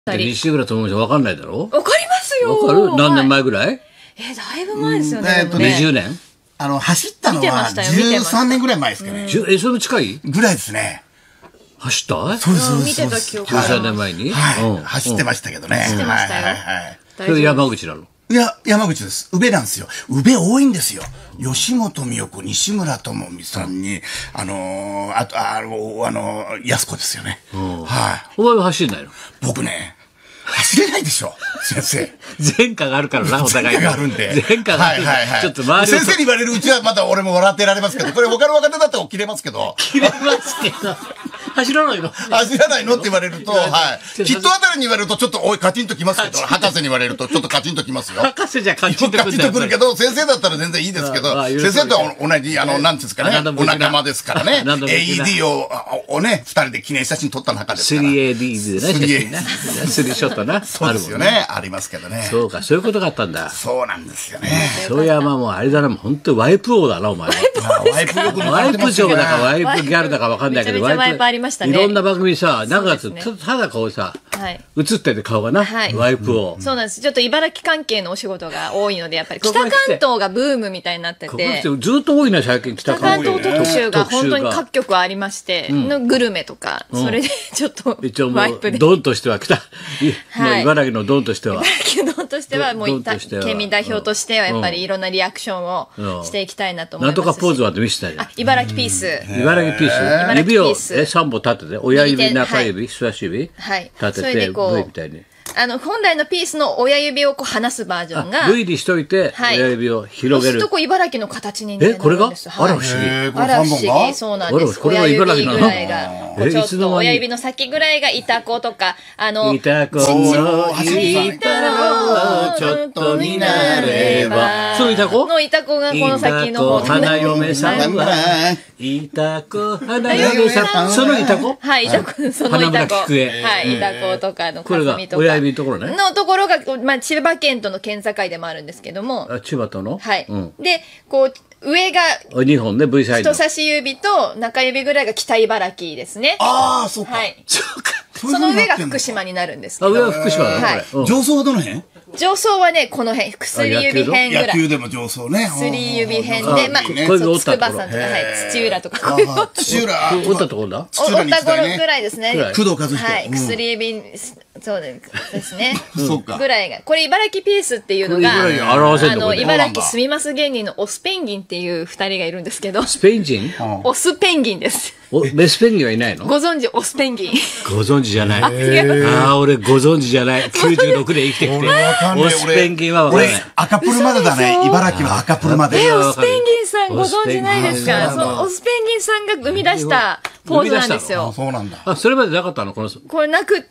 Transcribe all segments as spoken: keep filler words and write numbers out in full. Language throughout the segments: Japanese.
西村智美さんわかんないだろ。 わかりますよ。 わかる？何年前ぐらい？ え、だいぶ前ですよね。 えっとねにじゅうねん？ あの、走ったのはじゅうさんねんぐらい前ですかね。 え、それも近い？ ぐらいですね。 走った？ そうです、そうです。 見てた記憶じゅうさんねんまえに？ はい。走ってましたけどね。 走ってましたよ。 それ山口なの？ いや、山口です。宇部なんですよ。宇部多いんですよ。吉本美代子、西村智美さんに、あの、あと、あの、あの、安子ですよね。はい。 お前は走んないの？ 僕ね、走れないでしょ、先生。 前科があるからな、お互いに。 前科があるんで。 前科があるんで。ちょっと周りを。 先生に言われるうちはまだ俺も笑ってられますけど、これ他の若手だったら切れますけど。 切れますけど。走らないの？ 走らないのって言われると、はい。きっとあたりに言われるとちょっと、おい、カチンときますけど、博士に言われるとちょっとカチンときますよ。 博士じゃカチンとくる。 カチンとくるけど、先生だったら全然いいですけど、先生とは同じ、あの、なんていうんですかね、お仲間ですからね。エーイーディー を、をね、二人で記念写真撮った中ですから。 スリーエーディー でね、写真ね。スリーショットな。 そうですよね。ありますけどね。 そうか、そういうことがあったんだ。 そうなんですよね。 そういや、まあもうあれだな、本当ワイプ王だな、お前は。 ワイプよくワイプ長だかワイプギャルだかわかんないけど、 ワイプありましたね。 いろんな番組さ、なんかただこうさ、映ってて顔がな、ワイプ王。 そうなんです。ちょっと茨城関係のお仕事が多いので、やっぱり北関東がブームみたいになってて。 ずっと多いね、最近北関東。 北関東特集が本当に各局ありまして、のグルメとか、それでちょっとワイプで。 ドンとしては北、茨城のドンとしては。 茨城のドンとしては、もう県民代表としてはやっぱりいろんなリアクションをしていきたいなと思います。 なんとかポーズは見せたじゃん。 茨城ピース。 茨城ピース。指をさんぼん立てて、親指、中指、人差し指立てて、V みたいに。 あの、本来のピースの親指をこう離すバージョンが。 V にしといて、親指を広げる。 そうするとこう茨城の形になるんです。 え、これがあら不思議。 あら不思議。そうなんです。 これは茨城なの？ 親指ぐらいが。ちょっと親指の先ぐらいがいた子とか、あの、 いた子のいたろちょっとになれば。そのいた子のいた子がこの先の方。 花嫁さんは、いた子、花嫁さん。そのいた子？ はい、いた子、そのいた子。はい、いた子とかのこれが親指のところね。 のところが、まあ、千葉県との県境でもあるんですけども。 千葉との？ はい。で、こう、上が、 にほんね、V サイド。 人差し指と中指ぐらいが北茨城ですね。 ああ、そうか。 はい。 そうか。 その上が福島になるんですけど。 あ、上は福島だね、 これ。上層はどの辺？ 上層はね、この辺、薬指辺ぐらい。 野球でも上層ね。 薬指辺で、まあ、そう、筑波山とか、はい、土浦とか、こういう。 土浦。 折ったところだ？ 折った頃ぐらいですね。 工藤和彦。 はい、薬指、そうですね。 そうか。 ぐらいが。これ、茨城ピースっていうのが、あの、茨城住みます芸人のオスペンギンっていう二人がいるんですけど。 スペイン人？ オスペンギンです。 メスペンギンはいないの？ ご存知、オスペンギン。 ご存知じゃない。ああ、俺ご存知じゃない。きゅうじゅうろくで生きてきて。オスペンギンはわからない。 赤プルまでだね。茨城は赤プルまで。 え、オスペンギンさんご存知ないですか？そう、オスペンギンさんが生み出したポーズなんですよ。 そうなんだ。 あ、それまでなかったの？この。 これなくって、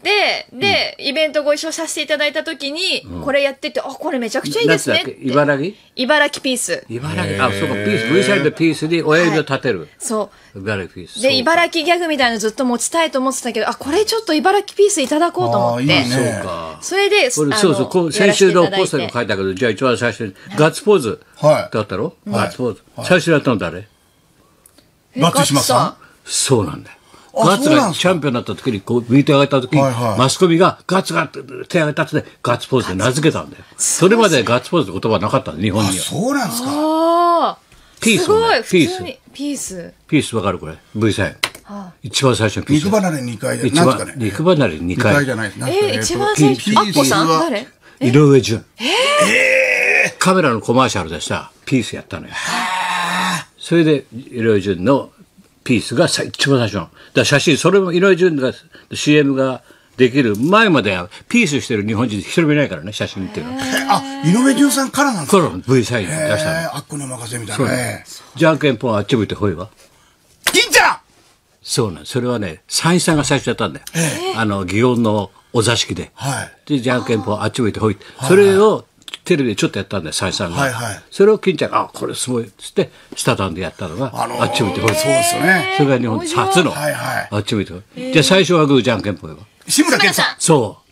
で、イベントご一緒させていただいたときに、これやってて、あ、これめちゃくちゃいいですね。 茨城？ 茨城ピース。 茨城、あ、そうか、ピース、V サイドピースで親指を立てる。 そう。 茨城ピース。 で、茨城ギャグみたいなのずっと持ちたいと思ってたけど、あ、これちょっと茨城ピースいただこうと思って。 そうか。 それで、 そうそう、先週のポストにも書いたけど、じゃあ一番最初にガッツポーズだったろ？ガッツポーズ。最初にやったの誰？ ガッツ島さん？ そうなんだよ。ガッツがチャンピオンになった時に、こう、見てあげた時に、マスコミがガッツが手挙げたってガッツポーズで名付けたんだよ。それまでガッツポーズって言葉なかったの、日本には。 そうなんですか。 ああ。 ピース。 すごい、 ピース。 ピース。 ピースわかるこれ ?V サイン。一番最初のピース。 肉離れにかい。 一番、肉離れにかい。 にかいじゃないです。 え、一番最初。アッコさん誰？ 井上順。えカメラのコマーシャルでさ、ピースやったのよ。それで、井上順のピースが一番最初の。だから写真、それも井上順が シーエム ができる前までは、ピースしてる日本人一人もいないからね、写真っていうのは。 あ、井上順さんからなんですか？ から V サイン出したの。 あっこにお任せみたいなね。 じゃんけんぽんあっち向いてほいは。 金ちゃん！ そうなんそれはね、三枝さんが最初やったんだよ。あの、祇園のお座敷で。で、じゃんけんぽんあっち向いてほい。それを、テレビでちょっとやったんだよ、三枝さんが。はいはい、それを金ちゃんが、あ、これすごいっつって、スタタンでやったのが、あのー、あっち向いてほい。 そうですよね。 それが日本初の、はいはい、あっち向いてほい。じゃあ最初はグーじゃんけんぽんは。 志村けんさん。 そう。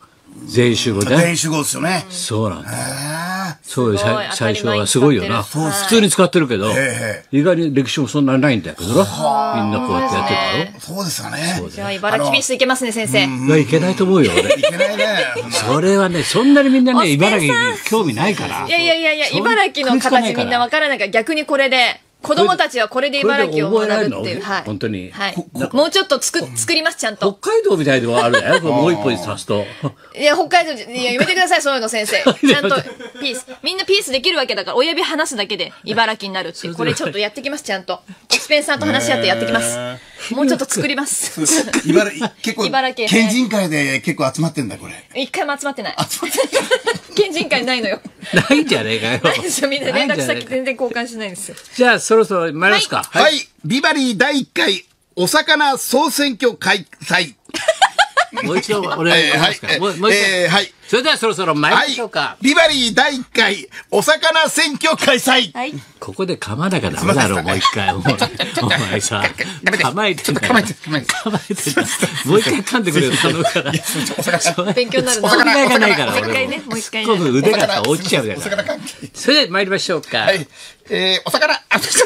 全員集合ね。 全員集合ですよね。 そうなんだ。そういうすごい最初はすごいよな。 当たり前に使ってる普通に使ってるけどえ、 意外に歴史もそんなにないんだけどな。みんなこうやってやってたろ。 そうですよね。 じゃあ茨城ピースいけますね、先生。 いや、いけないと思うよ、俺。 いけないね。 それはね、そんなにみんなね、 おスペンさん茨城に興味ないから。 いやいやいやいや、 そう茨城の形みんなわからないから、逆にこれで、子供たちはこれで茨城を学ぶっていう。 これで覚えられるのはい。 本当にはい。もうちょっとつく、作ります、ちゃん北と。 海道みたいではあるね。もう一歩足すと。 いや、北海道じゃ、いや、やめてください、そういうの先生。ちゃんと、ピース。みんなピースできるわけだから、親指離すだけで茨城になるっていう。これちょっとやってきます、ちゃんと。スペンサーと話し合ってやってきます。もうちょっと作ります。 茨城、結構、 茨城県人会で結構集まってんだ、これ。 一回も集まってない。県人会ないのよ。 ないんじゃねえかよ。 ないですよ、みんな連絡先ないんじゃねえか全然交換しないんですよ。 じゃあ、そろそろ参りますか。 はい。ビバリーだいいっかい、お魚総選挙開催。 もう一度、お願いしますか。もうもう一回。 えーはい。 それではそろそろ参りましょうか。 はい。ビバリーだいいっかい、お魚選挙開催。 はい。 ここで噛まなきゃダメだろ、もう一回。お前お前さ、構えてんだよ。 構えて構えて構えてんだ。もう一回噛んでくれよ、頼むから。 勉強になるな。 お魚がないから、 もう一回ね、 俺ももう一回今度ね。 腕がさ落ちちゃうかお魚ら。 関係。 それでは参りましょうか。 はい。えー、お魚、あ、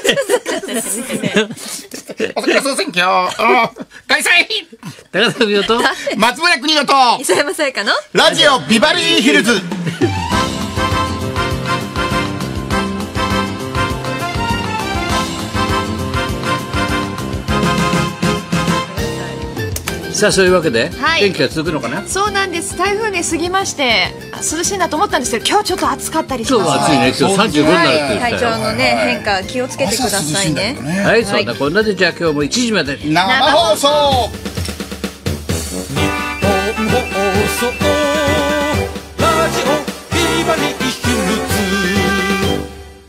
お魚総選挙、開催。 高田美代と、 松村邦洋と、 磯山さやかのラジオビバリーヒルズ。 さあ、そういうわけで、 はい天気が続くのかな。 そうなんです。台風ね、過ぎまして、あ涼しいなと思ったんですけど、今日ちょっと暑かったりします。 今日は暑いね。今日さんじゅうごになるって言はい、 ってたよ。 体調のね、変化気をつけてくださいね。 はい、そんなこんなで、じゃあ今日もいちじまで。 生放送。 本放送ラジオビバリーヒルズ。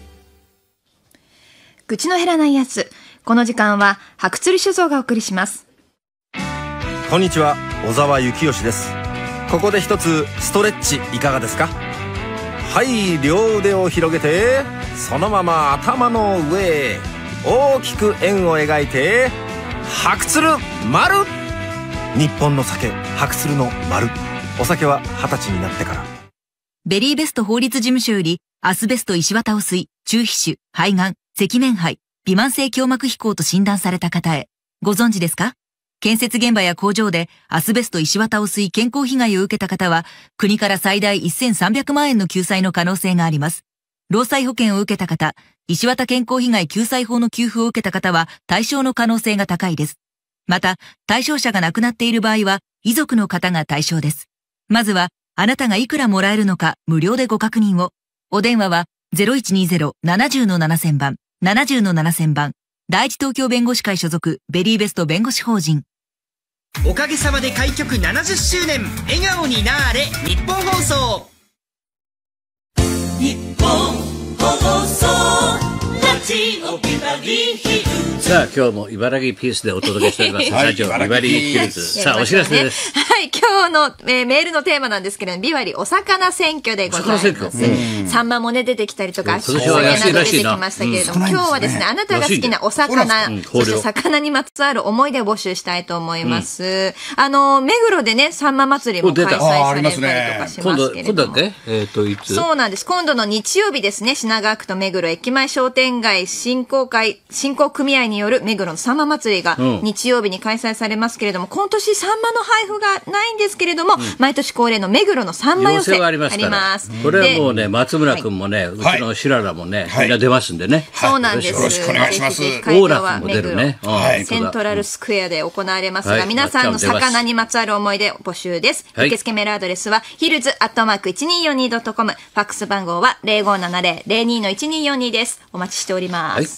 愚痴の減らないやつ。この時間は白鶴酒造がお送りします。 こんにちは、小沢幸義です。ここで一つストレッチいかがですか？はい、両腕を広げてそのまま頭の上へ大きく円を描いて白鶴丸。日本の酒白鶴の丸。お酒は二十歳になってから。 ベリーベスト法律事務所よりアスベスト石綿汚水、中皮腫、肺がん、赤面肺、微慢性胸膜飛行と診断された方へ。ご存知ですか？建設現場や工場でアスベスト石綿汚水健康被害を受けた方は、国から最大せんさんびゃくまんえんの救済の可能性があります。労災保険を受けた方、石綿健康被害救済法の給付を受けた方は対象の可能性が高いです。また、対象者が亡くなっている場合は、遺族の方が対象です。まずは、あなたがいくらもらえるのか無料でご確認を。お電話は ゼロいちにゼロ ななゼロ のななせんばん、ななゼロのななせんばん、第一東京弁護士会所属ベリーベスト弁護士法人。 おかげさまで開局ななじゅっしゅうねん、笑顔になーれ日本放送。日本放送ラジオビバリーヒルズ。 さあ、今日も茨城ピースでお届けしております。 はいラジオビバリーヒルズ。さあ、お知らせです。 はい、今日の、えーメールのテーマなんですけれども、ビバリお魚選挙でございます。 お魚選サンマもね、出てきたりとか、 今年は安いらしいな出てきましたけれども、 うん今日はですね、あなたが好きなお魚、 うんそして魚にまつわる思い出を募集したいと思います。あの、目黒でね、サンマ祭りも開催されたりとかし今度、 ますけれども。 今度だっけえっと、いつそうなんです。今度の日曜日ですね、品川区と目黒駅前商店街振興会、振興組合による目黒のサンマ祭りがうん日曜日に開催されますけれども、今年サンマの配布がないんですけれども、毎年恒例の目黒のサンマ要寄せ請はありますから。 ますこれはもうでね、松村君もね、うちの白良もね、みんな出ますんでね。 そうなんです。 よろしくお願いしますぜひぜひ会場はオーラフも出るね目黒はいセントラルスクエアで行われますが、 はい皆さんのまっちゃん出ます魚にまつわる思い出募集です。 はい受付メールアドレスは、ヒルズアットマーク いちにーよんにードットコム。ファックス番号は ゼロごーななゼロ ゼロにーのいちにーよんにー です。お待ちしております。 はい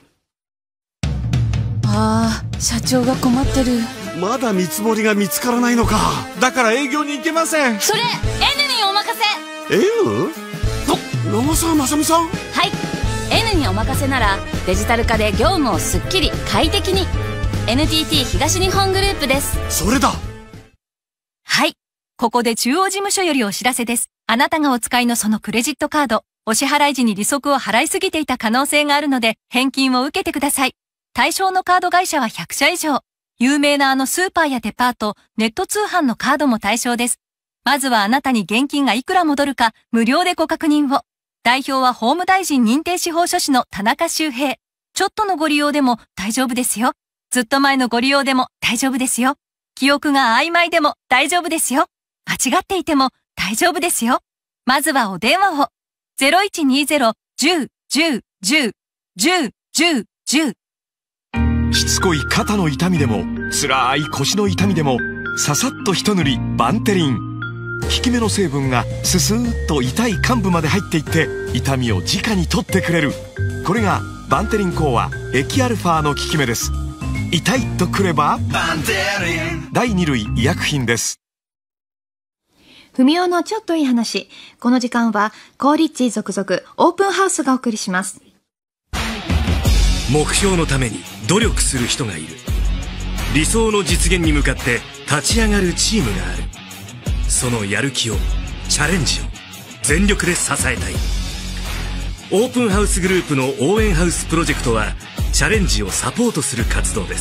ああ、社長が困ってる。 まだ見積もりが見つからないのか。だから営業に行けません。 それ N にお任せ。 N？ な、長澤まさみさん？ はい、 N にお任せならデジタル化で業務をすっきり快適に。 エヌティーティー 東日本グループです。 それだ。 はい。ここで中央事務所よりお知らせです。あなたがお使いのそのクレジットカード、お支払い時に利息を払いすぎていた可能性があるので、返金を受けてください。対象のカード会社はひゃくしゃ以上。有名なあのスーパーやデパート、ネット通販のカードも対象です。 まずはあなたに現金がいくら戻るか無料でご確認を。代表は法務大臣認定司法書士の田中修平。ちょっとのご利用でも大丈夫ですよ。ずっと前のご利用でも大丈夫ですよ。記憶が曖昧でも大丈夫ですよ。間違っていても大丈夫ですよ。まずはお電話を。ゼロいちにゼロ いちゼロ いちゼロ いちゼロ いちゼロ いちゼロ。 しつこい肩の痛みでも、辛い腰の痛みでも、ささっと一塗りバンテリン。効き目の成分がススーッと痛い患部まで入っていって痛みを直に取ってくれる。これがバンテリンコアエキアルファの効き目です。痛いとくればバンテリン。第二類医薬品です。 ふみおのちょっといい話。この時間はコーリッチ続々オープンハウスがお送りします。 目標のために努力する人がいる。理想の実現に向かって立ち上がるチームがある。そのやる気を、チャレンジを全力で支えたい。オープンハウスグループの応援ハウスプロジェクトはチャレンジをサポートする活動です。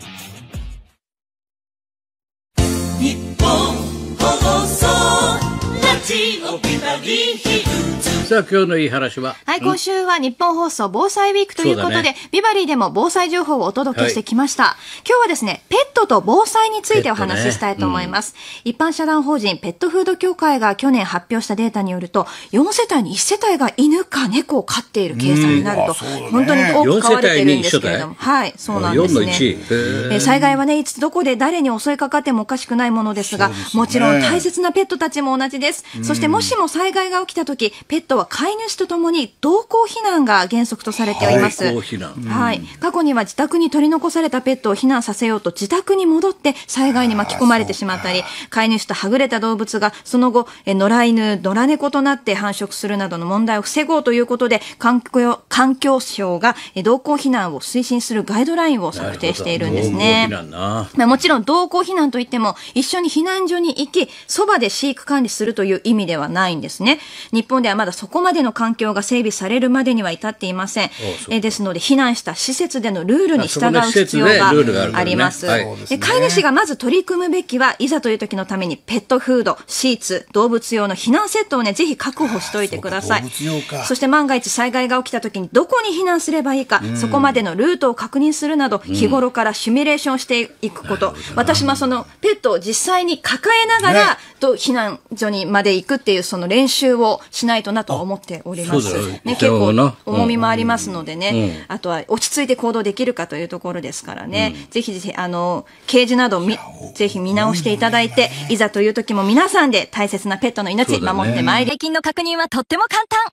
日本放送ラジオビバリーヒルズ。 さあ今日のいい話は、 はい、今週は日本放送防災ウィークということで、ね、ビバリーでも防災情報をお届けしてきました、はい、今日はですねペットと防災についてお話ししたいと思います、ねうん、一般社団法人ペットフード協会が去年発表したデータによるとよん世帯にいち世帯が犬か猫を飼っている計算になると、うん、本当に多く飼われているんですけれども、はいそうなんですね。よんのいち、え災害はねいつどこで誰に襲いかかってもおかしくないものですが、す、ね、もちろん大切なペットたちも同じです、うん、そしてもしも災害が起きた時ペットは飼い主とともに同行避難が原則とされております。 同行避難、 はい、過去には自宅に取り残されたペットを避難させようと自宅に戻って災害に巻き込まれてしまったり、飼い主とはぐれた動物がその後え野良犬野良猫となって繁殖するなどの問題を防ごうということで環境、環境省がえ同行避難を推進するガイドラインを策定しているんですね。まあ、もちろん同行避難といっても一緒に避難所に行きそばで飼育管理するという意味ではないんですね。日本ではまだそこまでの環境が整備されるまでには至っていません。えですので避難した施設でのルールに従う必要があります。で飼い主がまず取り組むべきはいざという時のためにペットフード、シーツ、動物用の避難セットをねぜひ確保しておいてください。 そ, そして万が一災害が起きた時にどこに避難すればいいか、そこまでのルートを確認するなど日頃からシミュレーションしていくこと、私もそのペットを実際に抱えながら、ね、と避難所にまで行くっていうその練習をしないとなと思っております。ね、結構重みもありますのでね、うん、あとは落ち着いて行動できるかというところですからね、うん、ぜひぜひあのケージなどみぜひ見直していただいて、いざという時も皆さんで大切なペットの命守ってまいり、 税金の確認はとっても簡単。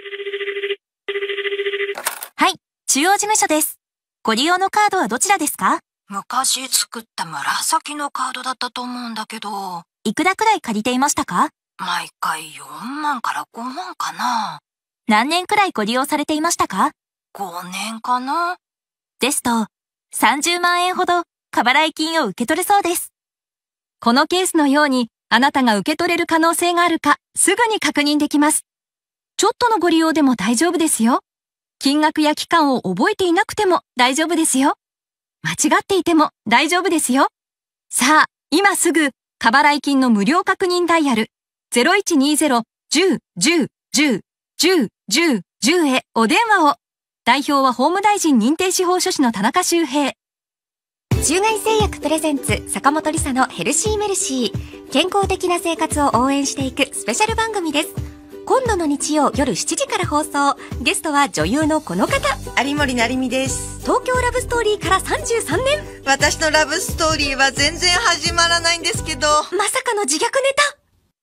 はい、中央事務所です。ご利用のカードはどちらですか？ 昔作った紫のカードだったと思うんだけど。 いくらくらい借りていましたか？ 毎回よんまんからごまんかな。 何年くらいご利用されていましたか？ ごねんかな。 ですと、さんじゅうまんえんほど過払い金を受け取れそうです。このケースのように、あなたが受け取れる可能性があるか、すぐに確認できます。ちょっとのご利用でも大丈夫ですよ。金額や期間を覚えていなくても大丈夫ですよ。間違っていても大丈夫ですよ。さあ、今すぐ、過払い金の無料確認ダイヤル、ゼロいちにゼロ いちゼロ いちゼロ いちゼロ いちゼロ いちゼロ いちゼロへお電話を。代表は法務大臣認定司法書士の田中修平。 中外製薬プレゼンツ坂本理沙のヘルシーメルシー。健康的な生活を応援していくスペシャル番組です。今度の日曜夜しちじから放送。ゲストは女優のこの方、 有森成美です。 東京ラブストーリーからさんじゅうさんねん。 私のラブストーリーは全然始まらないんですけど、 まさかの自虐ネタ。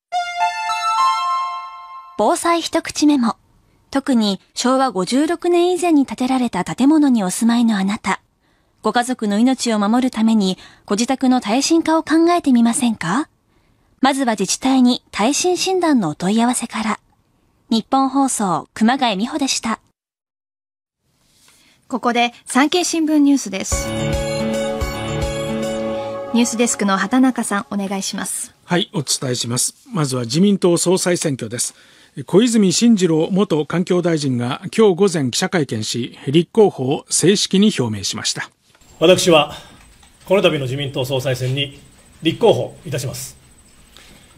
防災一口メモ。特にしょうわごじゅうろくねん以前に建てられた建物にお住まいのあなた。ご家族の命を守るためにご自宅の耐震化を考えてみませんか？まずは自治体に耐震診断のお問い合わせから。日本放送熊谷美穂でした。 ここで産経新聞ニュースです。ニュースデスクの畑中さん、お願いします。 はい、お伝えします。まずは自民党総裁選挙です。小泉進次郎元環境大臣が今日午前記者会見し、立候補を正式に表明しました。 私はこの度の自民党総裁選に立候補いたします。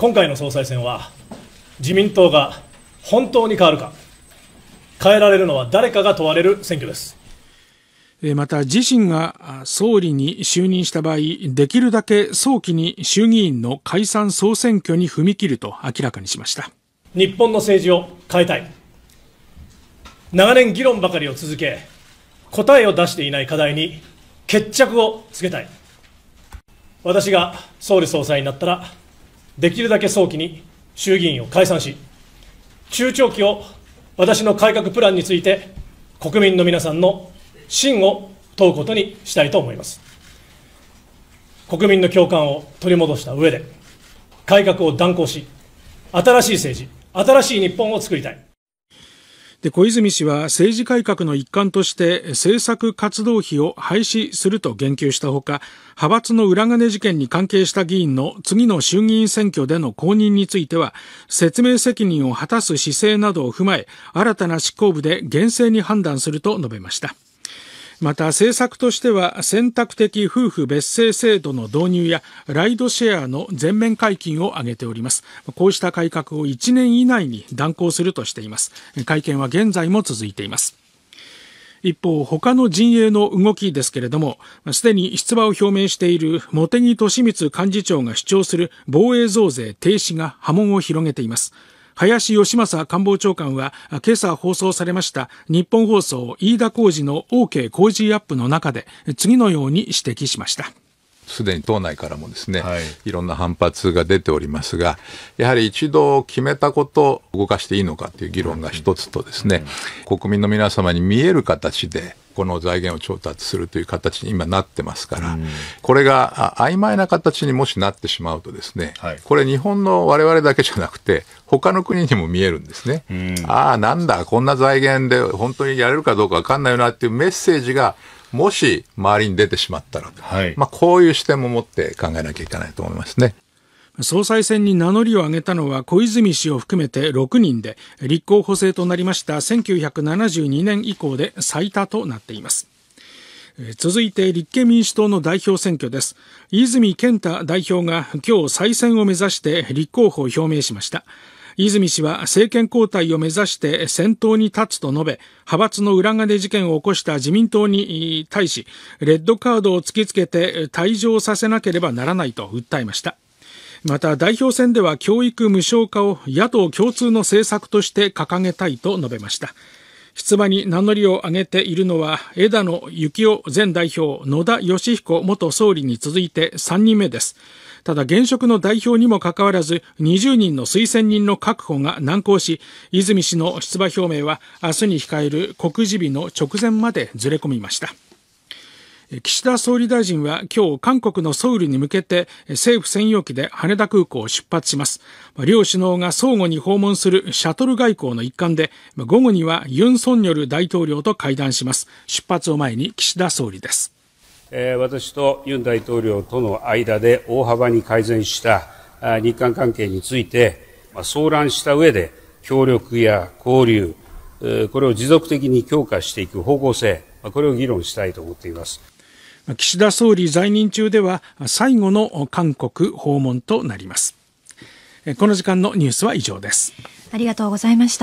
今回の総裁選は自民党が本当に変わるか、変えられるのは誰かが問われる選挙です。 また自身が総理に就任した場合、できるだけ早期に衆議院の解散総選挙に踏み切ると明らかにしました。 日本の政治を変えたい。長年議論ばかりを続け、答えを出していない課題に決着をつけたい。私が総理総裁になったら、できるだけ早期に衆議院を解散し、中長期を私の改革プランについて国民の皆さんの信を問うことにしたいと思います。国民の共感を取り戻した上で、改革を断行し、新しい政治、新しい日本を作りたい。 で、小泉氏は政治改革の一環として政策活動費を廃止すると言及したほか、派閥の裏金事件に関係した議員の次の衆議院選挙での公認については、説明責任を果たす姿勢などを踏まえ、新たな執行部で厳正に判断すると述べました。また政策としては、選択的夫婦別姓制度の導入やライドシェアの全面解禁を挙げております。こうした改革をいちねん以内に断行するとしています。会見は現在も続いています。一方、他の陣営の動きですけれども、すでに出馬を表明している茂木敏光幹事長が主張する防衛増税停止が波紋を広げています。林芳正官房長官は今朝放送されました日本放送飯田浩司の OK 工事アップの中で次のように指摘しました。 すでに党内からもですね、はい、いろんな反発が出ておりますが、やはり一度決めたことを動かしていいのかという議論が一つとですね、うん、国民の皆様に見える形でこの財源を調達するという形に今なってますから、うん、これが曖昧な形にもしなってしまうとですね、はい、これ日本の我々だけじゃなくて他の国にも見えるんですね、うん、ああなんだこんな財源で本当にやれるかどうか分かんないよなっていうメッセージがもし周りに出てしまったら、はい、まあ、こういう視点も持って考えなきゃいけないと思いますね。 総裁選に名乗りを上げたのは小泉氏を含めてろくにんで、立候補制となりましたせんきゅうひゃくななじゅうにねん以降で最多となっています。続いて立憲民主党の代表選挙です。泉健太代表が今日再選を目指して立候補を表明しました。泉氏は政権交代を目指して先頭に立つと述べ、派閥の裏金事件を起こした自民党に対し、レッドカードを突きつけて退場させなければならないと訴えました。また代表選では教育無償化を野党共通の政策として掲げたいと述べました。出馬に名乗りを上げているのは枝野幸男前代表、野田佳彦元総理に続いてさんにんめです。ただ現職の代表にもかかわらずにじゅうにんの推薦人の確保が難航し、泉氏の出馬表明は明日に控える告示日の直前までずれ込みました。岸田総理大臣は今日韓国のソウルに向けて政府専用機で羽田空港を出発します。両首脳が相互に訪問するシャトル外交の一環で、午後にはユン・ソンニョル大統領と会談します。出発を前に岸田総理です。 私とユン大統領との間で大幅に改善した日韓関係について相談した上で、協力や交流、これを持続的に強化していく方向性、これを議論したいと思っています。 岸田総理在任中では最後の韓国訪問となります。この時間のニュースは以上です。 ありがとうございました。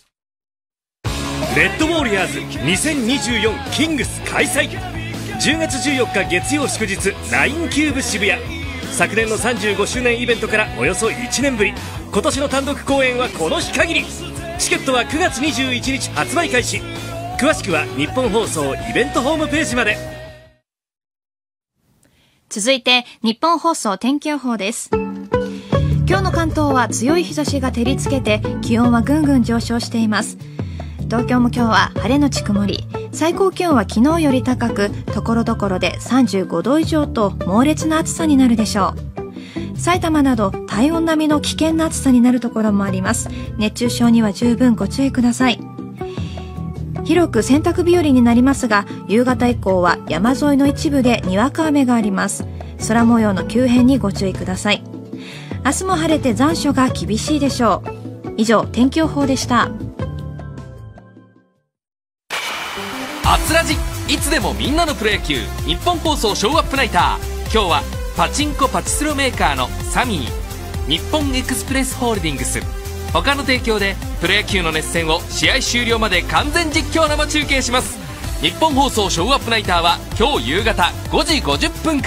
レッドウォーリアーズにせんにじゅうよんキングス開催。じゅうがつじゅうよっか月曜祝日、ナインキューブ渋谷。昨年のさんじゅうごしゅうねんイベントからおよそいちねんぶり、今年の単独公演はこの日限り。チケットはくがつにじゅういちにち発売開始。詳しくは日本放送イベントホームページまで。 続いて日本放送天気予報です。今日の関東は強い日差しが照りつけて気温はぐんぐん上昇しています。東京も今日は晴れのち曇り、最高気温は昨日より高く、ところどころでさんじゅうごど以上と猛烈な暑さになるでしょう。埼玉など体温並みの危険な暑さになるところもあります。熱中症には十分ご注意ください。広く洗濯日和になりますが、夕方以降は山沿いの一部でにわか雨があります。空模様の急変にご注意ください。明日も晴れて残暑が厳しいでしょう。以上、天気予報でした。 あつらじ、いつでもみんなのプロ野球、日本放送ショーアップナイター。今日はパチンコパチスロメーカーのサミー、 日本エクスプレスホールディングス他の提供でプロ野球の熱戦を試合終了まで完全実況生中継します。日本放送ショーアップナイターは今日夕方ごじごじゅっぷんから。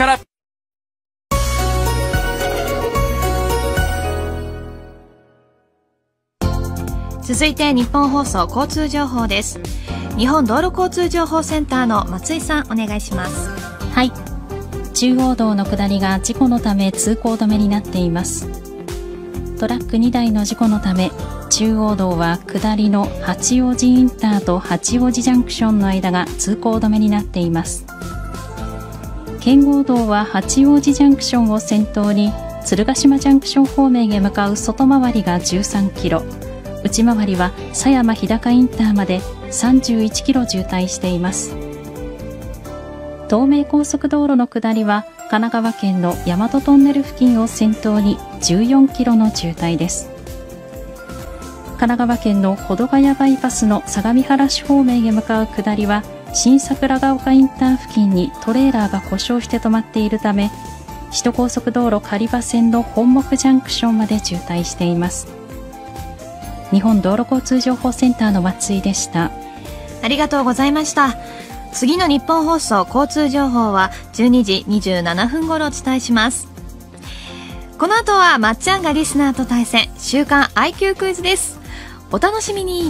続いて日本放送交通情報です。日本道路交通情報センターの松井さん、お願いします。 はい、中央道の下りが事故のため通行止めになっています。トラックにだいの事故のため中央道は下りの八王子インターと八王子ジャンクションの間が通行止めになっています。圏央道は八王子ジャンクションを先頭に鶴ヶ島ジャンクション方面へ向かう外回りがじゅうさんキロ、内回りは狭山日高インターまでさんじゅういちキロ渋滞しています。東名高速道路の下りは神奈川県の大和トンネル付近を先頭にじゅうよんキロの渋滞です。神奈川県の保土ヶ谷バイパスの相模原市方面へ向かう下りは新桜ヶ丘インター付近にトレーラーが故障して止まっているため、首都高速道路狩場線の本木ジャンクションまで渋滞しています。日本道路交通情報センターの松井でした。 ありがとうございました。次の日本放送交通情報はじゅうにじにじゅうななふん頃お伝えします。この後はまっちゃんがリスナーと対戦、週刊 アイキュー クイズです。お楽しみに。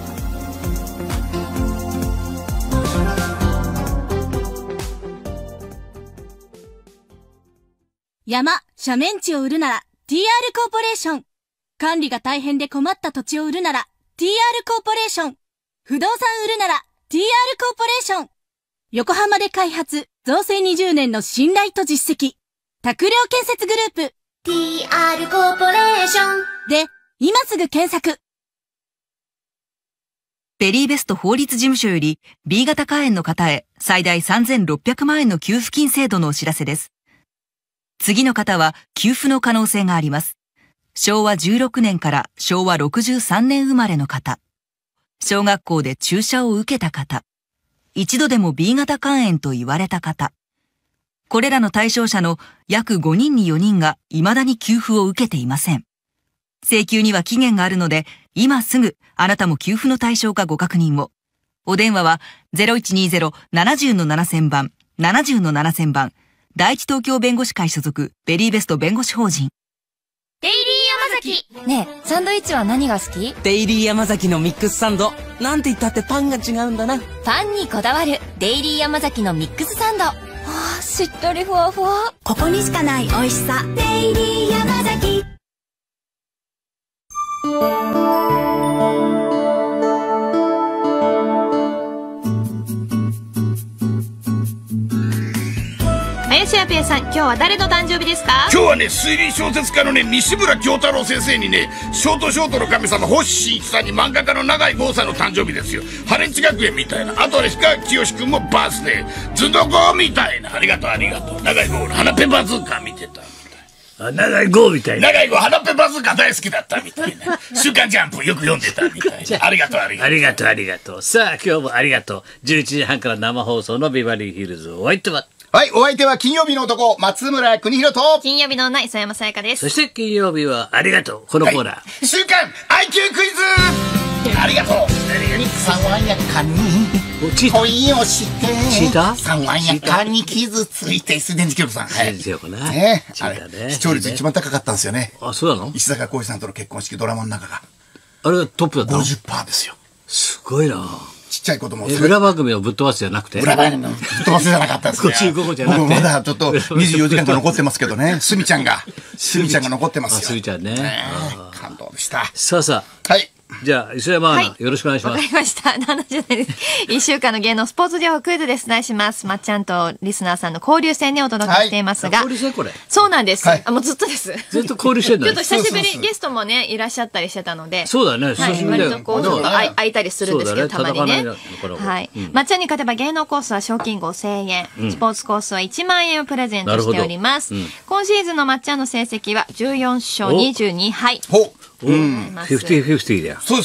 山、斜面地を売るなら ティーアール コーポレーション。管理が大変で困った土地を売るなら ティーアール コーポレーション。不動産売るなら ティーアール コーポレーション。横浜で開発、造成にじゅうねんの信頼と実績。拓良建設グループティーアール コーポレーションで今すぐ検索。 ベリーベスト法律事務所より ビー 型肝炎の方へ最大さんぜんろっぴゃくまんえんの給付金制度のお知らせです。次の方は給付の可能性があります。しょうわじゅうろくねんからしょうわろくじゅうさんねん生まれの方、小学校で注射を受けた方、一度でも ビー 型肝炎と言われた方、これらの対象者の約ごにんによにんが未だに給付を受けていません。請求には期限があるので、今すぐあなたも給付の対象かご確認を。お電話は ゼロいちにゼロ ななゼロ ななせんばん、ななゼロ ななせんばん、第一東京弁護士会所属ベリーベスト弁護士法人。 デイリー山崎。ねえ、サンドイッチは何が好き？ デイリー山崎のミックスサンド。なんて言ったってパンが違うんだな。 パンにこだわるデイリー山崎のミックスサンド。あー、しっとりふわふわ。 ここにしかない美味しさ。デイリー山崎。 林家ペイさん、今日は誰の誕生日ですか？ 今日はね、推理小説家のね、西村京太郎先生にね、ショートショートの神様星新一さんに漫画家の永井豪さんの誕生日ですよ。ハレンチ学園みたいな。あとはね、氷川きよし君もバースデー。ズンドコみたいな。ありがとうありがとう。永井豪の花ペバズーカ見てた。 あ、長い号みたいな。 長い号、花ペバズーカ大好きだったみたいな。週刊ジャンプよく読んでたみたいな。ありがとうありがとう。 ありがとうありがとう。さあ、今日もありがとう。じゅういちじはんから生放送のビバリーヒルズ。お相手ははい、お相手は金曜日の男、松村邦弘と、 金曜日の女、磯山さやかです。 そして金曜日は、ありがとう。このコーナー。はい、 週刊 アイキュー クイズありがとう。爽やかに恋をして爽やかに傷ついて、水田寺清子さん。 はい。清子な。 ね。あれ、視聴率一番高かったんですよね。 あ、そうなの？ 石坂浩二さんとの結婚式ドラマの中が。 あれがトップだったの？ ごじゅっパーセント ですよ。 すごいな。 ちっちゃい子供。 裏番組をぶっ飛ばすじゃなくて？ 裏番組のぶっ飛ばすじゃなかったですね。 ごじゅうごこじゃなくて。 僕まだちょっとにじゅうよじかんと残ってますけどね。すみちゃんが。すみちゃんが残ってますよ。 すみちゃんね。 感動でした。 さあさあ。はい。じゃあ、磯山アナ、よろしくお願いします。 わかりました。ななじゅう代です。一週間の芸能スポーツ情報クイズで出題します。まっちゃんとリスナーさんの交流戦にお届けしていますが。 交流戦これ？ そうなんです。あ、もうずっとです。 ずっと交流してんだね。 ちょっと久しぶりゲストもね、いらっしゃったりしてたので。 そうだね、久しぶりだよ。 割とこう、ちょっと空いたりするんですけど、たまにね。はい。まっちゃんに勝てば芸能コースは賞金ごせんえん、スポーツコースはいちまんえんをプレゼントしております。今シーズンのまっちゃんの成績はじゅうよんしょうにじゅうにはい。 ほう。 うん。フィフティーフィフティーだよ。 そうですね。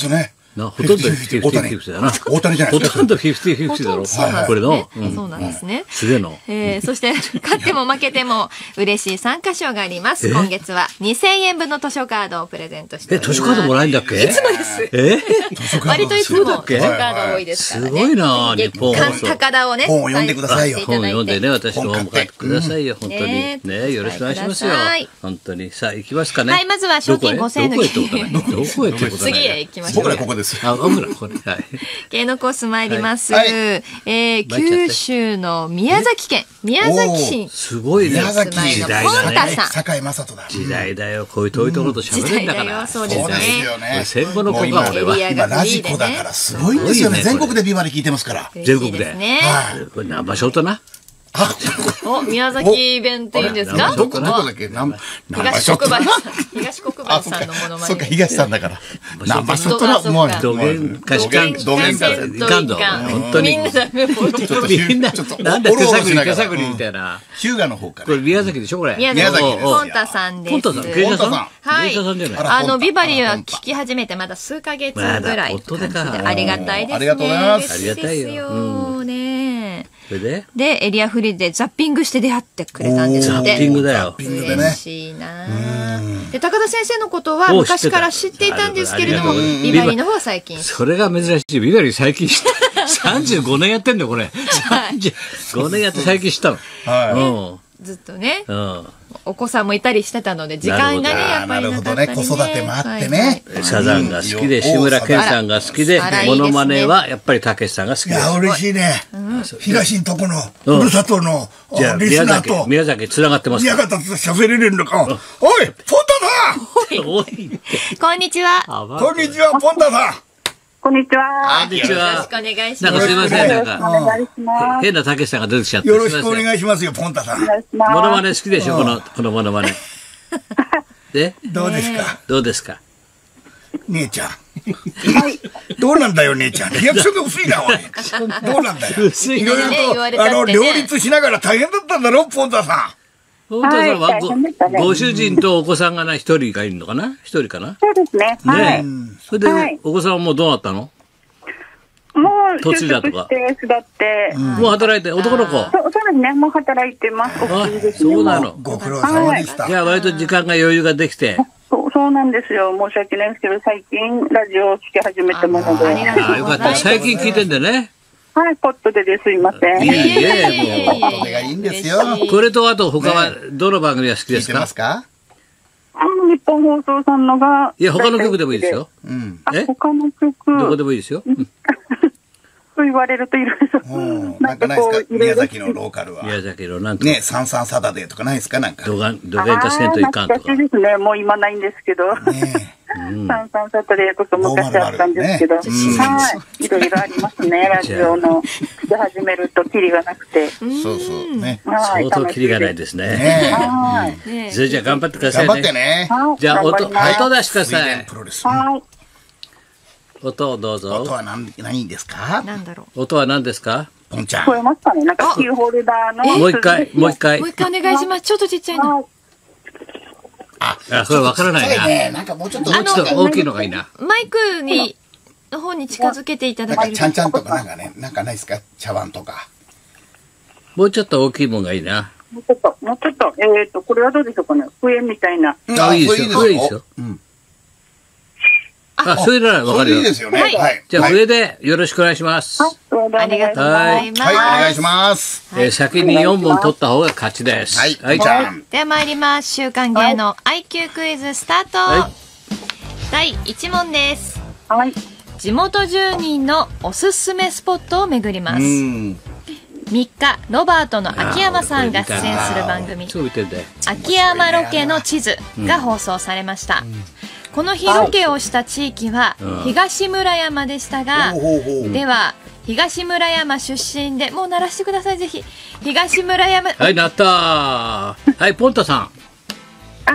なほとんどフィフティフィフティだな。 大谷じゃないですか。 ほとんどフィフティフィフティだろ。これの。 そうなんですね。 すげえの。 えー、そして勝っても負けても嬉しい参加賞があります。今月はにせんえんぶんの図書カードをプレゼントしております。 え、図書カードもらえるんだっけ？ いつもです。 え？ 割といつも図書カード多いですからね。 すごいな、日本。 高田をね。 本を読んでくださいよ。 本を読んでね、私の本も買ってくださいよ、本当に。ね、よろしくお願いしますよ。本当に。さあ、行きますかね。 はい、まずは賞金ごせんえんのどこへ行ってことない。どこへ行ってことない。 次へ行きましょう。 僕らここです。 あ、僕らこれ。はい。 芸能コース参ります。えー、九州の宮崎県、宮崎市。 すごいね。 宮崎時代だね。 堺雅人だ。 時代だよ。こういう遠いところと喋れんだから。 そうですね。 戦後の子が俺は。 今ラジコだからすごいんですよね。全国でビバリー聞いてますから。 全国で。はい。これ何場所とな。 お、宮崎弁っていいんですか？ どこだっけ？ 東国原さん、東国原さんのものまね。 そうか、東さんだから。何場所とな、もう土源かしかん、土源かいかんど。本当に。みんな、みんな、なんだ手探り手探りみたいな。 日向の方から。 これ宮崎でしょこれ。 宮崎ポンタさんです。 ポンタさん、芸者さん。 はい。あのビバリーは聞き始めてまだ数ヶ月ぐらい。ありがたいですね。 ありがとうございます。 ありがたいよ。 ね。 それでで、エリアフリーでザッピングして出会ってくれたんですって。 ザッピングだよ。 嬉しいな。で、高田先生のことは昔から知っていたんですけれども、ビバリーの方は最近。 それが珍しい。ビバリー最近知った。さんじゅうごねんやってんだよ、これ。さんじゅうごねんやって最近知ったの。 はい。 ずっとね。お子さんもいたりしてたので、時間がね、やっぱりなかったりね。 なるほどね、子育てもあってね。 サザンが好きで、志村けんさんが好きで、モノマネはやっぱりたけしさんが好きです。 いや、嬉しいね。東んとこの、ふるさとの、リスナーと。 宮崎繋がってますか？ 宮崎と喋れるのか。おい、ポンタさん！ おい。 こんにちは。 こんにちは、ポンタさん。 こんにちは。 こんにちは。 よろしくお願いします。 なんかすいません、なんか。 お願いします。 変なたけしさんが出てきちゃって。 よろしくお願いしますよ、ポンタさん。 お願いします。 モノマネ好きでしょ、この、このモノマネ。でどうですか？ どうですか？ 姉ちゃん。どうなんだよ、姉ちゃん。リアクションが薄いな、おい。どうなんだよ。 薄い。 いろいろと、あの、両立しながら大変だったんだろ、ポンタさん。 ポンタさんはご主人とお子さんがな、一人がいるのかな？一人かな？ そうですね。はい。 それで、お子さんはもうどうなったの？ もう、就職して巣立って。 もう働いて、男の子。 そうですね、もう働いてます。 そうなの。 ご苦労様でした。 じゃあ割と時間が余裕ができて。 そうなんですよ。申し訳ないんですけど、最近ラジオを聞き始めたもので。 ああ、よかった。最近聞いてんだね。 はい、ポットでですいません。 いいえ、 もう。ポットでがいいんですよ。 これとあと他はどの番組が好きですか？ か？ あの、日本放送さんのが。 いや、他の曲でもいいですよ。 うん。 え？他の曲。 どこでもいいですよ。 そう言われるといろいろ。なんかないですか？宮崎のローカルは。 宮崎のなんとね、サンサンサダデーとかないですか？なんか。 どがん、どげんかせんといかんとか。 懐かしいですね。もう今ないんですけど。ね。サンサンサダデーこそ昔あったんですけど。はい。いろいろありますね。ラジオの。で始めるとキリがなくて。 そうそうね。 相当キリがないですね。はい。それじゃあ頑張ってくださいね。 頑張ってね。 じゃあ音、音出してください。 はい。 音をどうぞ。 音は何、何ですか？ なんだろう。音は何ですか？ ポンちゃん。 聞こえますかね？なんかキーホルダーの。 もう一回、もう一回。 もう一回お願いします。ちょっとちっちゃいな。 あ、それわからないな。 ね、なんかもうちょっともうちょっと大きいのがいいな。 マイクに、の方に近づけていただけると。 なんかちゃんちゃんとかなんかね、なんかないですか？茶碗とか。 もうちょっと大きいもんがいいな。 もうちょっと、もうちょっと、えっと、これはどうでしょうかね？笛みたいな。 あ、いいですよ。笛いいですよ。うん。あ、それならわかるよ。 いいですよね。はい。 じゃあ、上でよろしくお願いします。 ありがとうございます。 はい、お願いします。 え、先によんぼん取った方が勝ちです。 はい。 はい。 では参ります。週刊芸能 アイキュー クイズスタート。だいいち問です。 はい。 地元住人のおすすめスポットを巡ります。みっか、ロバートの秋山さんが出演する番組、秋山ロケの地図が放送されました。この日ロケをした地域は東村山でしたが、では東村山出身で、もう鳴らしてください、ぜひ。東村山。 はい、なったー。はい、ポンタさん。 あ、聞き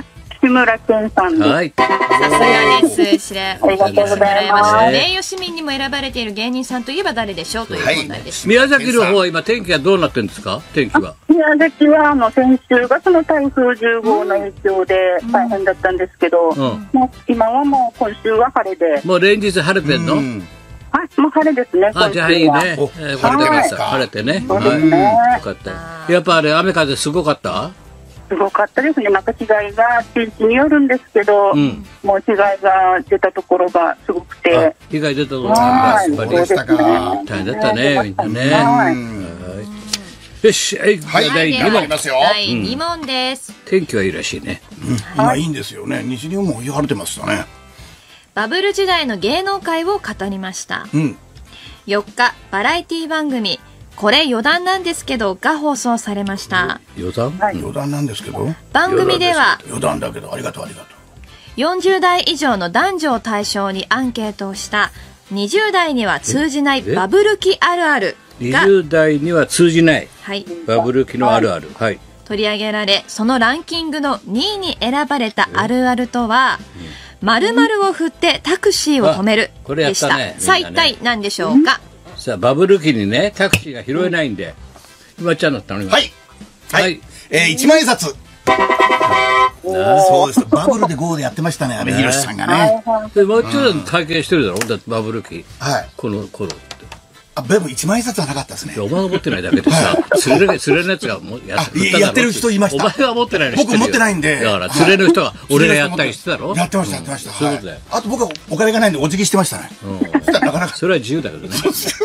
西村健さんです。 はい。 さすがです。知れ。 ありがとうございます。 名誉市民にも選ばれている芸人さんといえば誰でしょうという問題です。 宮崎の方は今天気はどうなってるんですか？天気は。 宮崎はあの先週がその台風じゅうごうの影響で大変だったんですけど、 うんもう今はもう今週は晴れで。 もう連日晴れてんの？ はい、もう晴れですね。 あ、じゃあいいね。えー晴れてますか。晴れてね。はい。よかった。やっぱあれ雨風すごかった？ すごかったですね。また被害が地域によるんですけど、 うんもう被害が出たところがすごくて。 被害出たところはいやっぱりそうですね大変だったね、みんなね。 はいよし、はい、 はい第で 2問。 はますよ第に問です。 天気はいいらしいね。 今いいんですよね。西日本も晴れてましたね。 バブル時代の芸能界を語りました。 うん。 よっか、バラエティ番組、これ余談なんですけどが放送されました。 余談？ 余談なんですけど。 番組では余談だけど、ありがとうありがとう。 よんじゅう代以上の男女を対象にアンケートをしたにじゅう代には通じないバブル期あるあるがにじゅう代には通じないはいバブル期のあるある。はい。 取り上げられ、そのランキングのにいに選ばれたあるあるとは、〇〇を振ってタクシーを止めるあこれやでした。 ったねさあみんなね一体何でしょうか。 さあバブル期にねタクシーが拾えないんで、今ちゃんの頼みます。 はい。はい。えー、一万円札。 なあそうです。バブルでゴーでやってましたね、阿部寛さんがね。 でもうちょっと体験してるだろ、だってバブル期。 はい。 この頃。 あ、でも一万円札はなかったですね。 お前が持ってないだけでさ、連れ、連れのやつがもうやあいややってる人いましたお前が持ってないの知ってるよ。 僕持ってないんでだから連れの人が俺がやったりしてたろ。 やってましたやってました。 そういうことだよ。 あと僕はお金がないんでお辞儀してましたね。そしたらなかなかそれは自由だけどね。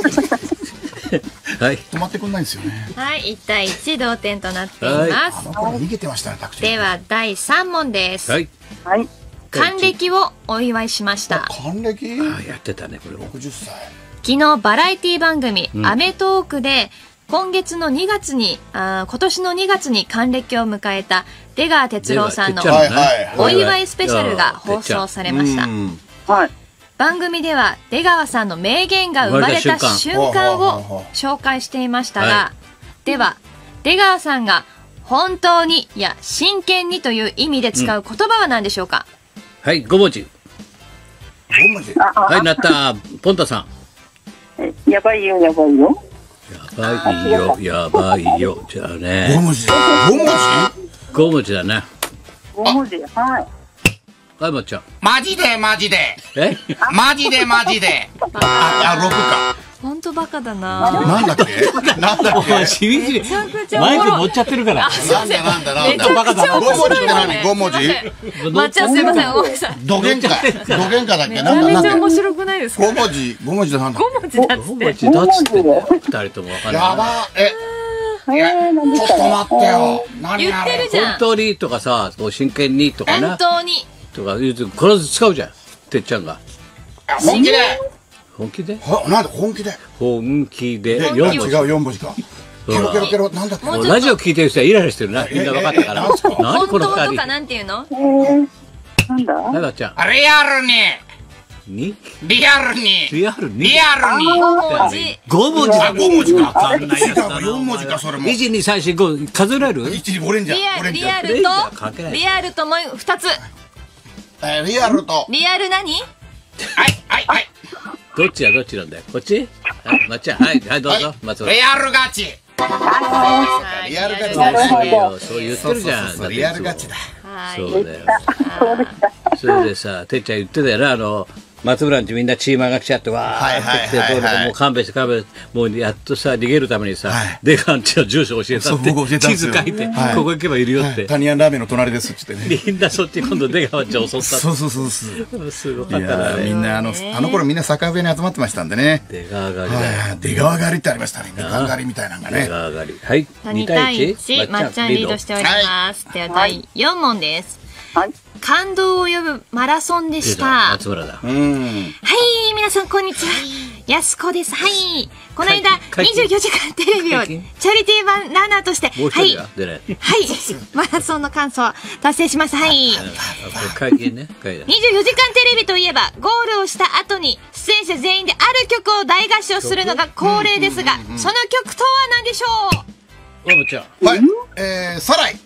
はい。 止まってくんないんですよね。 はい、いち対いち同点となっています。 あの頃逃げてましたね、タクシー。 ではだいさん問です。 はい。 はい。 還暦をお祝いしました。 還暦？ あやってたねこれ。 ろくじゅっさい。 昨日バラエティ番組うんアメトーークで今月のにがつにあー今年のにがつに還暦を迎えた出川哲朗さんの出川てっちゃんのねお祝いスペシャルが放送されました。 はい。 番組では出川さんの名言が生まれた生まれた瞬瞬間を紹介していましたが、 はでは出川さんが本当にや真剣にという意味で使う言葉は何でしょうか。 はいご文字。 ご文字。 はいなったポンタさん。 やばいよ、やばいよ。 やばいよやばいよじゃあね。 ご文字。ご文字？ ご文字だね。 ご文字。はい。 はいまっちゃん。 マジでマジで。 え？ マジでマジで。あ、あ、ろくか。 本当バカだな。 なんだっけ？なんだっけ？ しみじみめちゃくちゃおもろいマイク持っちゃってるから。 あすいませんなんだなんだめちゃくちゃ面白いのね。 ご文字って何？まっちゃんすいません、ごめんなさい。 どげんか。どげんかだっけ？ めちなんだなんだゃめちゃ面白くないですか。 ご文字。ご文字でなんだ？ ご文字だっつごって。 文字だっつってんだよ。二人ともわかんない。 やば。え。いや、ちょっと待ってよ。何言ってるじゃん。 本当にとかさ、真剣にとかな本当に。 とか言うと必ず使うじゃん。てっちゃんが。 本気で。 本気で？ は、なんで本気で。 本気でで、 四文字。 違う、四文字か。ケロケロケロ、なんだっけ。 もうちょっとラジオ聞いてる人はイライラしてるな。みんな分かったから。 えええなんすか何本この二人。 当とかなんていうの？ えー、なんだななちゃん。 リアルに。 に？ リアルに。 リアルに？ リアルに。 ご文字。 五文字だ。 あ、ご文字か。 わかんないやつだな。 四文字か、それも。 一二三四五数えられる？ 一にオレンジャリアル、 ー。オレンジャー。 リアルレンジャー関係なと、 いリアルともう二つ。 えーリアルと。 リアル何？ はい、はい、はい。 どっちやどっちなんだよ。こっち？はいまっちゃんはいはいどうぞ松原。 リアルガチ。 はいリアルガチリアルガチそうよそう言ってるじゃん。 そうそうそうリアルガチだ。 はい。 そうだよ。それでさ、てっちゃん言ってたよな、あの、松村んちみんなチーマーが来ちゃって、わーって来て、 はいはいはいはいもう勘弁して勘弁して、もうやっとさ、逃げるためにさはい、 デカンチの住所教えたっそう僕教えて、地たんですよ図書いて、 はいここ行けばいるよって。 タニアンラーメンの隣ですって言ってね。 みんなそっち今度出川ちゃん襲ったそうそうそうそう。 って。すごいかったな、 やーみあれ。 んなあのあの頃みんな坂上に集まってましたんでね。 出川狩りだよ。 はい出川狩りってありましたね。出川狩りみたいなのが出ね。 川狩り。はい。 に対いち、まっちゃんリードしております。ではだいよん問です。 はい。 感動を呼ぶマラソンでし出たた。 松村だ。 うん。 はい、皆さんこんにちは。やすこです。はい。この間、 解禁にじゅうよじかんテレビをチャリティー版ランナーとして、はい。 もう一人はが出ない。 い。マラソンの完走達成しました。はい。 会見ね。会見。 にじゅうよじかんテレビといえば、ゴールをした後に、出演者全員である曲を大合唱するのが恒例ですが、その曲とは何でしょう？ おもちゃん。 はい。えー、サライ。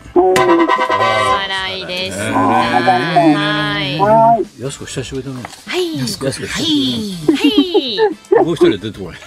辛いです。はい。 やすこ久しぶりだな。 はい。 やすこ久しぶり。 はい。 もう一人出てこない。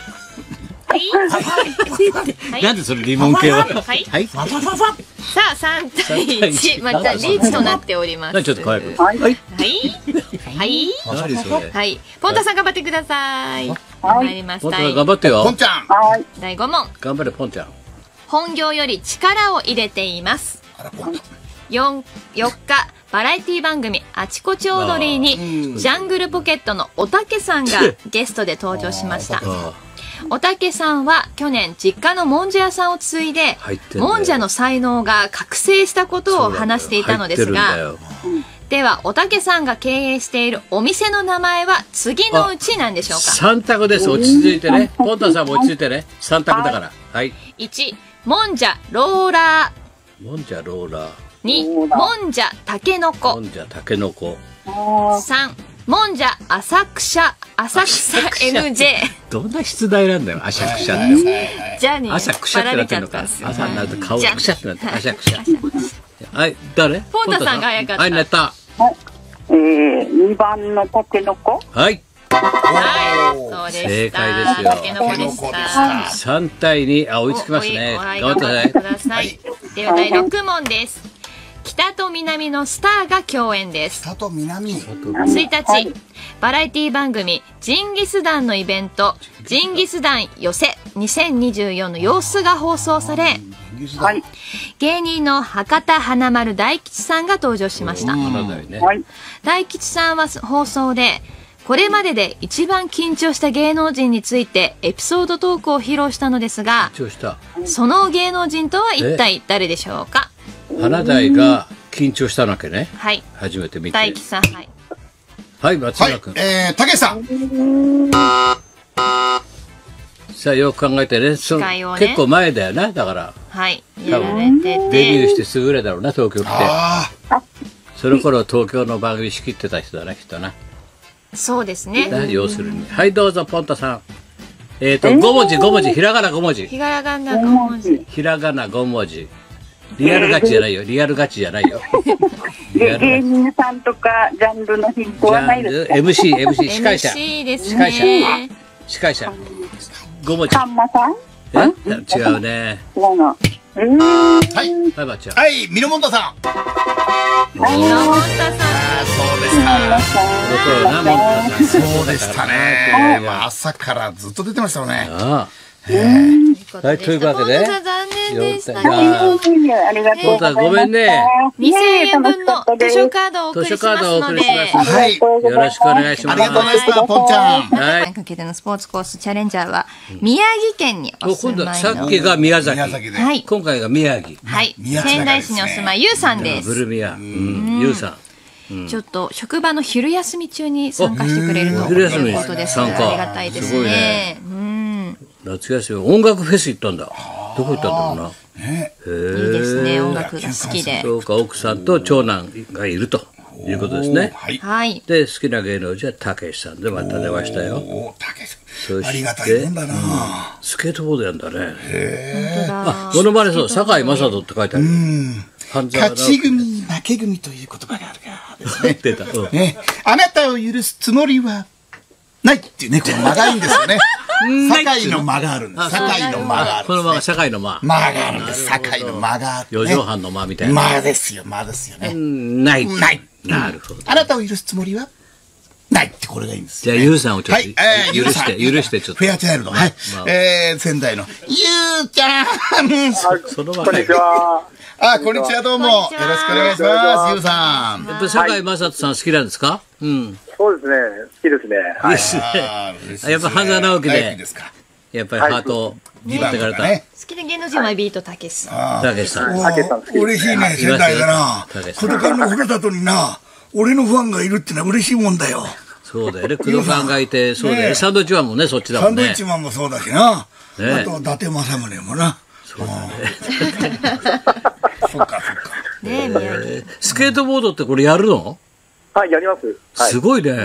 はい。 なんでそれリモン系は。 はい。 はい。 さあ、三対一、またリーチとなっております。 ちょっと可愛く。 はい。はい。はい。 何それ。 はい。ポンタさん頑張ってください。参ります。 ポンタ頑張ってよ。 ポンちゃん。 だいご問。 頑張れポンちゃん。 本業より力を入れています。よっかバラエティ番組あちこちオードリーにジャングルポケットのおたけさんがゲストで登場しました。おたけさんは去年実家のもんじゃ屋さんを継いでもんじゃの才能が覚醒したことを話していたのですが、ではおたけさんが経営しているお店の名前は次のうち何でしょうか。 さん択です。落ち着いてね。ポンタさんも落ち着いてね。さん択だから。はい。 いちもんじゃローラー。もんじゃローラー。 にもんじゃたけのこ。 もんじゃたけのこ。 さんもんじゃ浅草浅草 エヌジェー。 どんな出題なんだよ浅草って。 じゃあね。 朝くしゃってなってんのか。朝になると顔がくしゃってなって浅草。はい誰？ ポンタさんが早かった。 はいネタ。 えー、にばんのたけのこ。 はい。 はい、そうでした。 正解ですよ。 たけのこでした。 三対二、あ追いつきますね。 頑張ってください。ではだいろく問です。北と南のスターが共演です。 北と南。 ついたち、バラエティ番組ジンギスダンのイベントジンギスダン寄せにせんにじゅうよんの様子が放送され、 はい、 芸人の博多華丸大吉さんが登場しました。大吉さんは放送でこれまでで一番緊張した芸能人についてエピソードトークを披露したのですが、その芸能人とは一体誰でしょうか。 華大が緊張したわけね。 はい。 初めて見て。 大吉さん。はい。 はい松村君。 えー、たけしさん。 さあよく考えてね。そね結構前だよなだから。 はい。やられてて。 デビューしてすぐぐらいだろうな東京来て。その頃東京の番組仕切ってた人だなきっとな。 そうですね。 要するに。はいどうぞポンタさん。えっとご文字ご文字ひらがなご文字。 ひらがなご文字。 ひらがなご文字。リアルガチじゃないよ。リアルガチじゃないよ。 芸人さんとかジャンルのヒントはないですか。 エムシー、エムシー、司会者。 エムシー ですね。 司会者。司会者。ご文字。 さんまさん？ え？違うね。 違うな。 はい。 はいばっちゃん。 はい、ミノモンタさん。 ミノモンタさん。 そうでした。そうでしたね。朝からずっと出てましたよね。 はい、というわけで。 残念でした。 ありがとうございます。 ごめんね。 にせんえんぶんの図書カードをお送りしますので。 はい。よろしくお願いします。 ありがとうございました、ポンちゃん。 はい。かけてのスポーツコースチャレンジャーは、宮城県にお住まいの。 さっきが宮崎。 はい。 今回が宮城。 はい。仙台市にお住まい、ゆうさんです。 ブルミヤ。ゆうさん。 ちょっと職場の昼休み中に参加してくれるということです。ありがたいですね。 夏休み音楽フェス行ったんだ。どこ行ったんだろうな。 いいですね、音楽が好きで。 そうか、奥さんと長男がいるということですね。 はい。 で好きな芸能人はたけしさんでまた出ましたよ。 そしてありがたいもんだな。 スケートボードやんだね。へえ。あ、モノマネそう、堺雅人って書いてある。 勝ち組負け組という言葉があるからですね。 出た。 ね、あなたを許すつもりはないっていうね、この間がいいんですよね。堺の間があるんです。堺の間がある。 この間が堺の間。 間があるんです。堺の間がある。 四畳半の間みたいな。 間ですよ、間ですよね。 ない。 ない。 なるほど。 あなたを許すつもりはないってこれがいいんです。 じゃあ、ゆうさんをちょっと許して、許してちょっと。 フェアチャイルド。はい。えー、仙台の、ゆうちゃん。 そのこんにちは。 あ、こんにちは、どうも。よろしくお願いします。ゆうさん。 やっぱ堺雅人さん好きなんですか？うん。 そうですね。好きですね。 はい。やっぱ半沢直樹で。やっぱりハートを持ってかれた。 好きな芸能人はビートたけしさん。 たけしさん。 嬉しいね、仙台だな。小高のふるさとにな、俺のファンがいるってのは嬉しいもんだよ。 そうだよね。工藤さんがいて、そうだよね。サンドイッチマンもね、そっちだもんね。 サンドイッチマンもそうだしな。あと、伊達政宗もな。 そうだね。 そっか、そっか。 ね、宮城。 スケートボードってこれやるの？ はい、やります。 すごいね。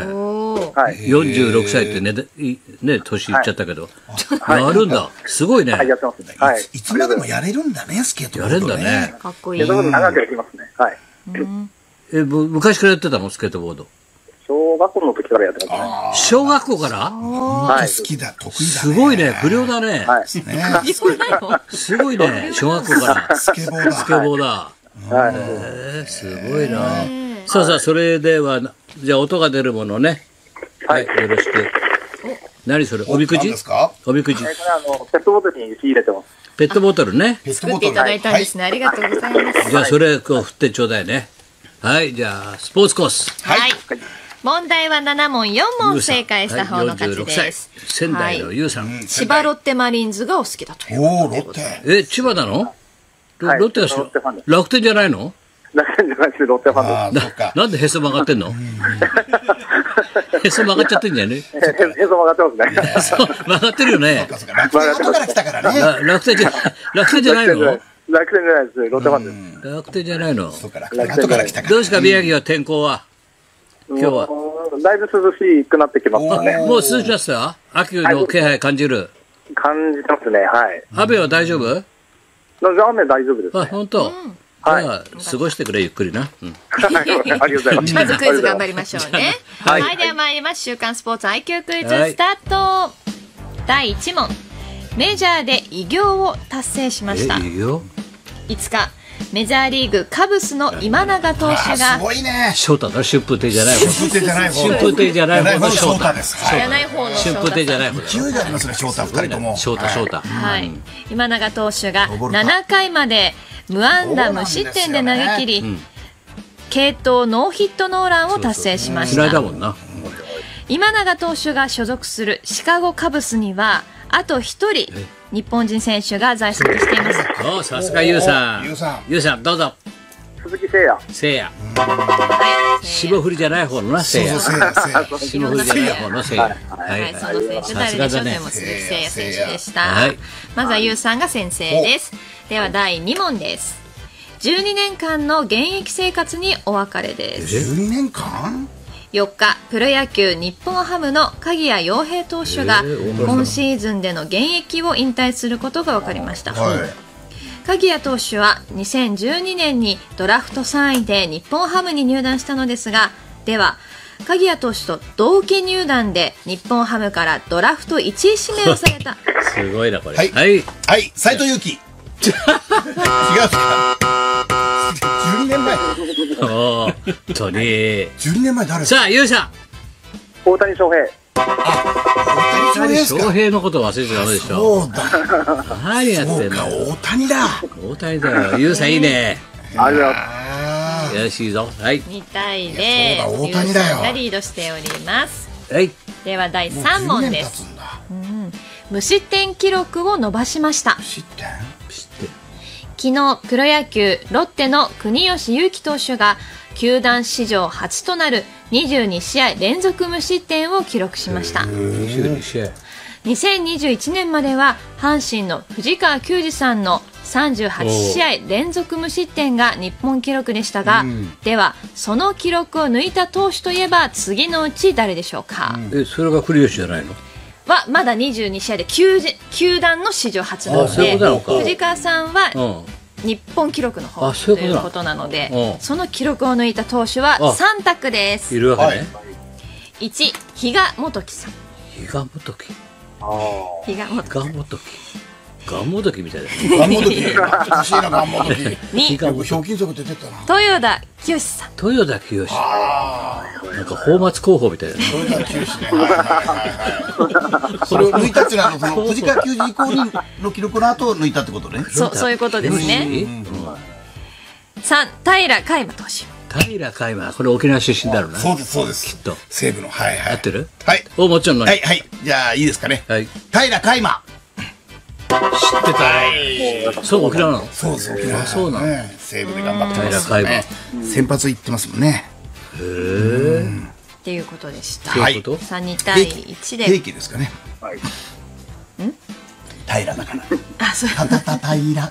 よんじゅうろくさいってね、いね、年いっちゃったけど。やるんだ。すごいね。 はい、やってますね。はい。 いつまでもやれるんだね、スケートボード。 やれんだね。 かっこいい。 長くやりますね。はい。 え、昔からやってたのスケートボード。 小学校の時からやってますね。 小学校からはい。 好きだ、得意だ。 すごいね。不良だね。 はい。 すごいね。小学校から。 スケボーだ。 スケボーだ。 はい。 えー、すごいな。さあさあ、それでは、じゃあ音が出るものね。はい。よろしく。何それ、おみくじおみくじ。 これあの、ペットボトルに仕入れてます。 ペットボトルね。 作っていただいたんですね。ありがとうございます。 じゃあ、それ、こう、振ってちょうだいね。はい。じゃあ、スポーツコース。 はい。問題はなな問よん問正解した方の勝ちです。 仙台のゆうさん。 千葉ロッテマリーンズがお好きだというおー、ロッテ。 え、千葉なのロッテは楽天じゃないの楽天じゃなくてロッテファンです。 なんでへそ曲がってんのへそ曲がっちゃってんじゃねへそ曲がってますね。 曲がってるよね。 楽天後から来たからね。 楽天じゃ、楽天じゃないの楽天じゃないです。ロッテファンです。 楽天じゃないの。 後から来たから。 どうですか、宮城は天候は今日は。 だいぶ涼しくなってきましたね。 もう涼しくなってた？秋の気配感じる？ 感じてますね、はい。 雨は大丈夫？ 雨大丈夫です。 あ、本当。じゃあ、過ごしてくれ、ゆっくりな。 ありがとうございます。 まずクイズ頑張りましょうね。はい。では参ります。週刊スポーツ アイキュー クイズスタート。だいいち問。メジャーで偉業を達成しました。 偉業？ いつか。メジャーリーグカブスの今永投手がすごいね。 翔太だ、春風亭じゃない方。 春風亭じゃない方。 春風亭じゃない方の翔太です。 知らない方の春風亭じゃない方。 勢いがありますね、翔太二人とも。 翔太翔太。 はい。今永投手がななかいまで無安打無失点で投げ切り、継投ノーヒットノーランを達成しました。 だもんな。 今永投手が所属するシカゴカブスにはあと一人日本人選手が在籍しています。 お、さすがゆうさん。 ゆうさん。 ゆうさん、どうぞ。 鈴木誠也。 誠也。霜降りじゃない方のな、誠也。霜降りじゃない方の誠也。 はい、その選手誰でしょうね。も鈴木誠也選手でした。まずはゆうさんが先生です。ではだいに問です。じゅうにねんかんの現役生活にお別れです。 じゅうにねんかん？ よっか、プロ野球日本ハムの鍵谷陽平投手が今シーズンでの現役を引退することが分かりました。はい、鍵谷投手はにせんじゅうにねんにドラフトさんいで日本ハムに入団したのですが、では鍵谷投手と同期入団で日本ハムからドラフトいちい指名をされたすごいなこれ。 はいはいはい、斉藤佑樹。違うか。じゅうにねんまえ。 本当に。 じゅうにねんまえ誰？ さあ、ゆうさん。 大谷翔平。 あ、大谷翔平のこと忘れちゃダメでしょ。 そうだ。 何やってんの。 大谷だ。 大谷だよ。ゆうさんいいね。 ありがとうございます。 よろしいぞ。はい。 にたいゼロ。 大谷だよ。 がリードしております。 はい。 ではだいさん問です。無失点記録を伸ばしました。 無失点？ 昨日プロ野球ロッテの国吉勇輝投手が球団史上初となるにじゅうにしあい連続無失点を記録しました。 にじゅうにしあい。 にせんにじゅういちねんまでは阪神の藤川球児さんのさんじゅうはちしあい連続無失点が日本記録でしたが、ではその記録を抜いた投手といえば次のうち誰でしょうか？ え、それが国吉じゃないの？ はまだにじゅうにしあいで球団の史上初なので、藤川さんは日本記録の方ということなので、その記録を抜いた投手はさん択です。 いるわけね。 いち、比嘉元樹さん。 比嘉元樹。 比嘉元樹。 ガンモドキみたいだね。 ガンモドキ。欲しいな、ガンモドキ。 に、 ひょうきん族出てたな。 豊田清さん。 豊田清。なんか泡沫候補みたいな。 豊田清ね。それを抜いたっていうのは、その藤川球児以降の記録の後抜いたってことね。 そう、そういうことですね。さん、平海馬投手。 平海馬、これ沖縄出身だろうな。 そうです、そうです。 きっと。 西部の、はいはい。 合ってる？ はい。 お、もちろん。 はい、はい。じゃあ、いいですかね。 はい。 平海馬。 知ってた。そう、沖縄なの？ そうそう、沖縄。 そうなの。 西部で頑張ってます。 平海馬。 先発行ってますもんね。 へえ。 っていうことでした。 はい。 さあ、にたいいちで。 平気ですかね。 はい。 ん？平だから。 あ、そう。 たたた平。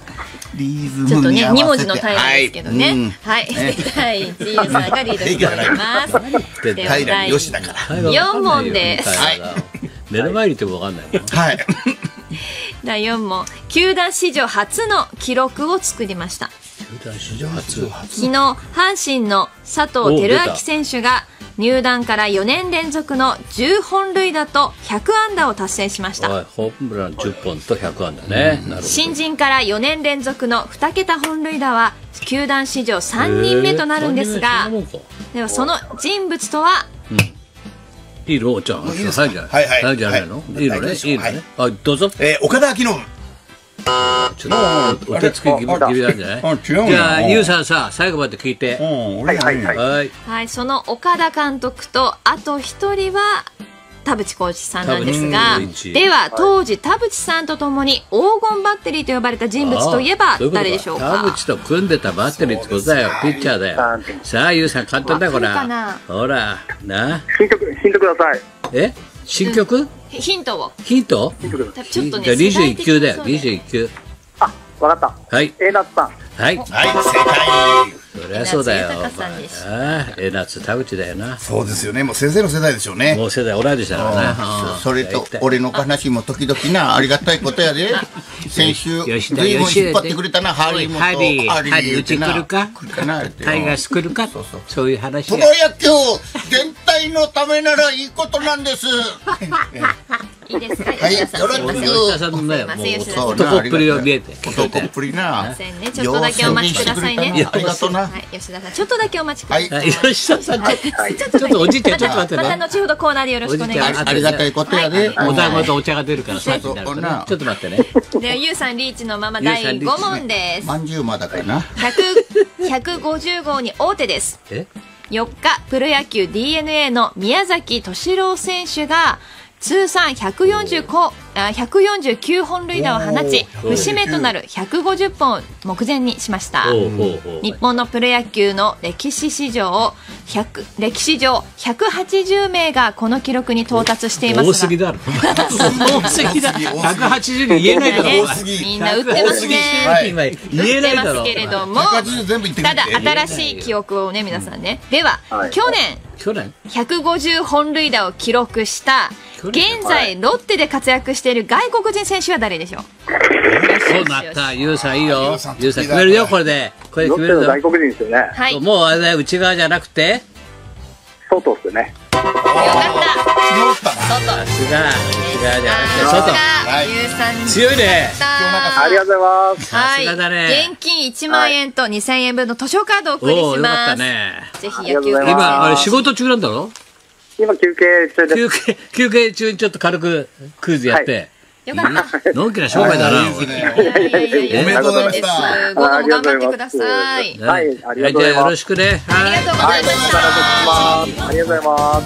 リズちょっとね、 ムに合わせてに文字のタイムですけどね。 うんはい。第一、ゆうさんがリードしております。では、第よしだからよん問です。 目の前にいてもわかんないもん。 はい。 だいよん問。球団史上初の記録を作りました。 球団史上初。 昨日、阪神の佐藤輝明選手が入団からよねん連続のじゅうほん塁打とひゃく安打を達成しました。 おいホームランじゅっぽんとひゃく安打ね。なるほど。 新人からよねん連続のに桁本塁打は球団史上さんにんめとなるんですが、ではその人物とは、 いいのじゃあ、はいじゃない。はいはいじゃないの。いいのね。いいのね。あ、どうぞ。 え、岡田彰信。 ちょっとお手つき気味なんじゃない？じゃあ、ゆうさんさ、最後まで聞いて。 はいはいはい。 はい。 はい、その岡田監督とあと一人は田淵浩司さんなんですが、では当時田淵さんとともに黄金バッテリーと呼ばれた人物といえば誰でしょうか？ 田淵と組んでたバッテリーってことだよ。ピッチャーだよ。さあ、ゆうさん簡単だよ、これ。ほら、な。 ヒント、ヒントください。 え新曲？ ヒントを。 ヒント？ ちょっとね、 にじゅういっきゅうだよ、にじゅういっきゅう。 あ、わかった。 はい。 えなつさん。 はい。 はい、正解。 そりゃそうだよ。 江夏豊さんですああ、江夏田淵だよな。 そうですよね。もう先生の世代でしょうね。 もう世代同い年だからな。 それと俺の話も時々な、ありがたいことやで。先週随分引っ張ってくれたな、ハリーも。 ハリー、ハリーうち来るか？タイガース来るか？そういう話。 プロ野球全体のためならいいことなんです。 いいですか？ はい、よろしく。 吉田さんのね、もう男っぷりを見えて。 男っぷりな。 すいませんね、ちょっとだけお待ちくださいね。 ありがとうな。 はい、吉田さん、ちょっとだけお待ちください。 吉田さん、ちょっとおじいちゃん、ちょっと待ってまた後ほどコーナーでよろしくお願いします。 ありがたいことやで。 お団子とお茶が出るからさっきになるから。ちょっと待ってね。 では、ゆうさんリーチのままだいご問です。 まんじゅうまだかな。 ひゃくごじゅう号に王手です。よっか、プロ野球 ディーエヌエー の宮崎敏郎選手が通算ひゃくよんじゅうきゅうほん塁打を放ち、節目となるひゃくごじゅっぽんを目前にしました。日本のプロ野球の歴史史上歴史上ひゃくはちじゅうめいがこの記録に到達していますが、 多すぎだろ。多すぎだ。ひゃくはちじゅうに言えないだろ。 みんな打ってますね。 言えないだろ。 打ってますけれども、ただ新しい記憶をね、皆さんね。では、去年去年ひゃくごじゅうほん塁打を記録した現在ロッテで活躍している外国人選手は誰でしょう？ そうなった。ゆうさんいいよ。ゆうさん決めるよ、これで。これ決めるぞ。 外国人ですよね。 はい。 もうあれだよ、内側じゃなくて外っすね。 よかった。 さすが、内側じゃなくて外。 ゆうさん強いね。 ありがとうございます。 はい。 さすがだね。 現金いちまんえんとにせんえんぶんの図書カードをお送りします。 おー、よかったね。 ぜひ野球今今、あれ仕事中なんだろ？ 今休憩中です。 休憩、休憩中にちょっと軽くクイズやって。 よかった。 のんきな商売だな。 おめでとうございました。 午後も頑張ってください。 はい、ありがとうございます。 じゃあよろしくね。 ありがとうございました。 ありがとうございます。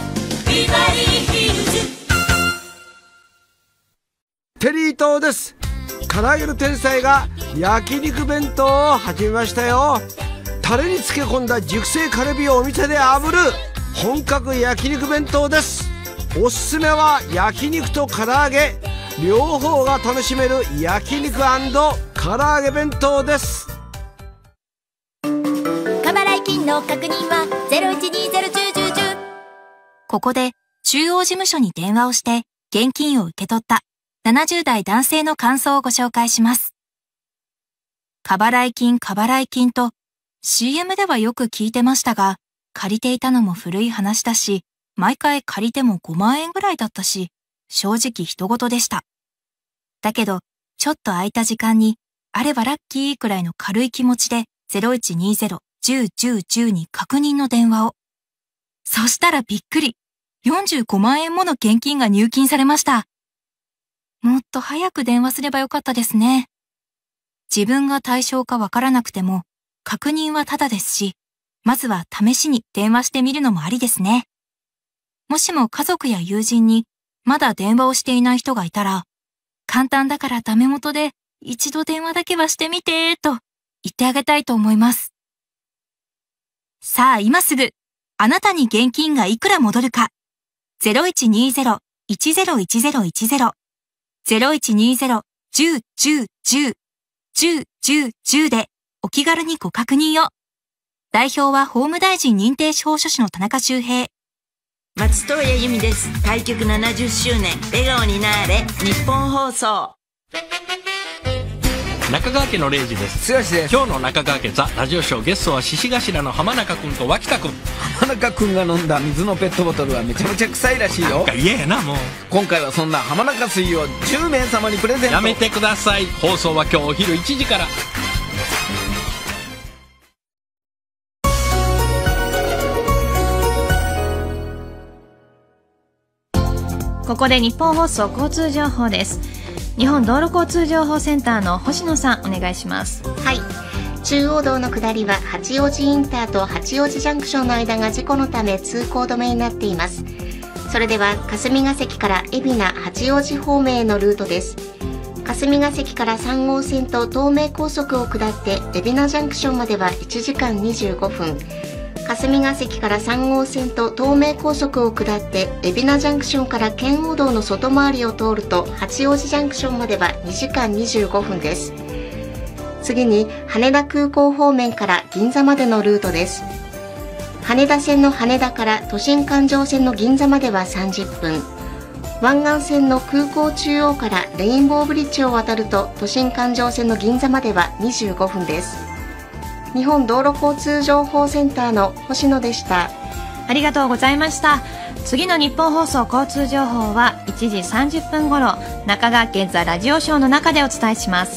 テリー東です。唐揚げの天才が焼肉弁当を始めましたよ。タレに漬け込んだ熟成カルビをお店で炙る本格焼肉弁当です。おすすめは焼肉と唐揚げ両方が楽しめる焼肉&唐揚げ弁当です。 過払い金の確認はゼロいちにゼロいちゼロいちゼロ。ここで中央事務所に電話をして現金を受け取ったななじゅう代男性の感想をご紹介します。過払い金過払い金と シーエム ではよく聞いてましたが、借りていたのも古い話だし、毎回借りてもごまんえんぐらいだったし、正直人事でした。だけど、ちょっと空いた時間に、あればラッキーくらいの軽い気持ちでゼロいちにゼロ いちゼロ いちゼロ いちゼロに確認の電話を。そしたらびっくり。よんじゅうごまんえんもの現金が入金されました。もっと早く電話すればよかったですね。自分が対象かわからなくても、確認はタダですし、まずは試しに電話してみるのもありですね。もしも家族や友人にまだ電話をしていない人がいたら、簡単だからダメ元で一度電話だけはしてみてと言ってあげたいと思います。さあ今すぐ、あなたに現金がいくら戻るか。ゼロいちにゼロ いちゼロ いちゼロ いちゼロ ゼロいちにゼロ いちゼロ いちゼロ いちゼロ いちじゅう、じゅう、じゅうでお気軽にご確認を。代表は法務大臣認定司法書士の田中修平。 松任谷由実です。開局ななじゅっしゅうねん、笑顔になーれ、日本放送。 中川家の礼二です。 剛です。 今日の中川家ザラジオショー、ゲストは獅子頭の浜中君と脇田君。 浜中君が飲んだ水のペットボトルはめちゃめちゃ臭いらしいよ。 なんか嫌やなもう。 今回はそんな浜中水をじゅうめい様にプレゼント。 やめてください。放送は今日お昼いちじから。 ここで日本放送交通情報です。日本道路交通情報センターの星野さん、お願いします。 はい、中央道の下りは八王子インターと八王子ジャンクションの間が事故のため通行止めになっています。それでは霞ヶ関から海老名八王子方面へのルートです。霞ヶ関からさん号線と東名高速を下って海老名ジャンクションまではいちじかんにじゅうごふん、霞ヶ関からさん号線と東名高速を下って海老名ジャンクションから圏央道の外回りを通ると八王子ジャンクションまではにじかんにじゅうごふんです。次に羽田空港方面から銀座までのルートです。羽田線の羽田から都心環状線の銀座まではさんじゅっぷん、湾岸線の空港中央からレインボーブリッジを渡ると都心環状線の銀座まではにじゅうごふんです。日本道路交通情報センターの星野でした。 ありがとうございました。次の日本放送交通情報はいちじさんじゅっぷん頃、中川家ザラジオショーの中でお伝えします。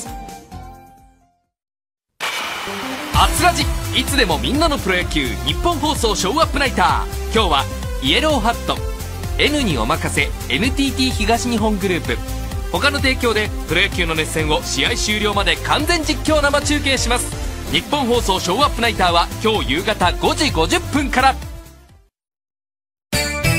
あつラジ、いつでもみんなのプロ野球、日本放送ショーアップナイター。今日はイエローハット N にお任せ エヌティーティー 東日本グループ他の提供でプロ野球の熱戦を試合終了まで完全実況生中継します。日本放送ショーアップナイターは今日夕方ごじごじゅっぷんから。 日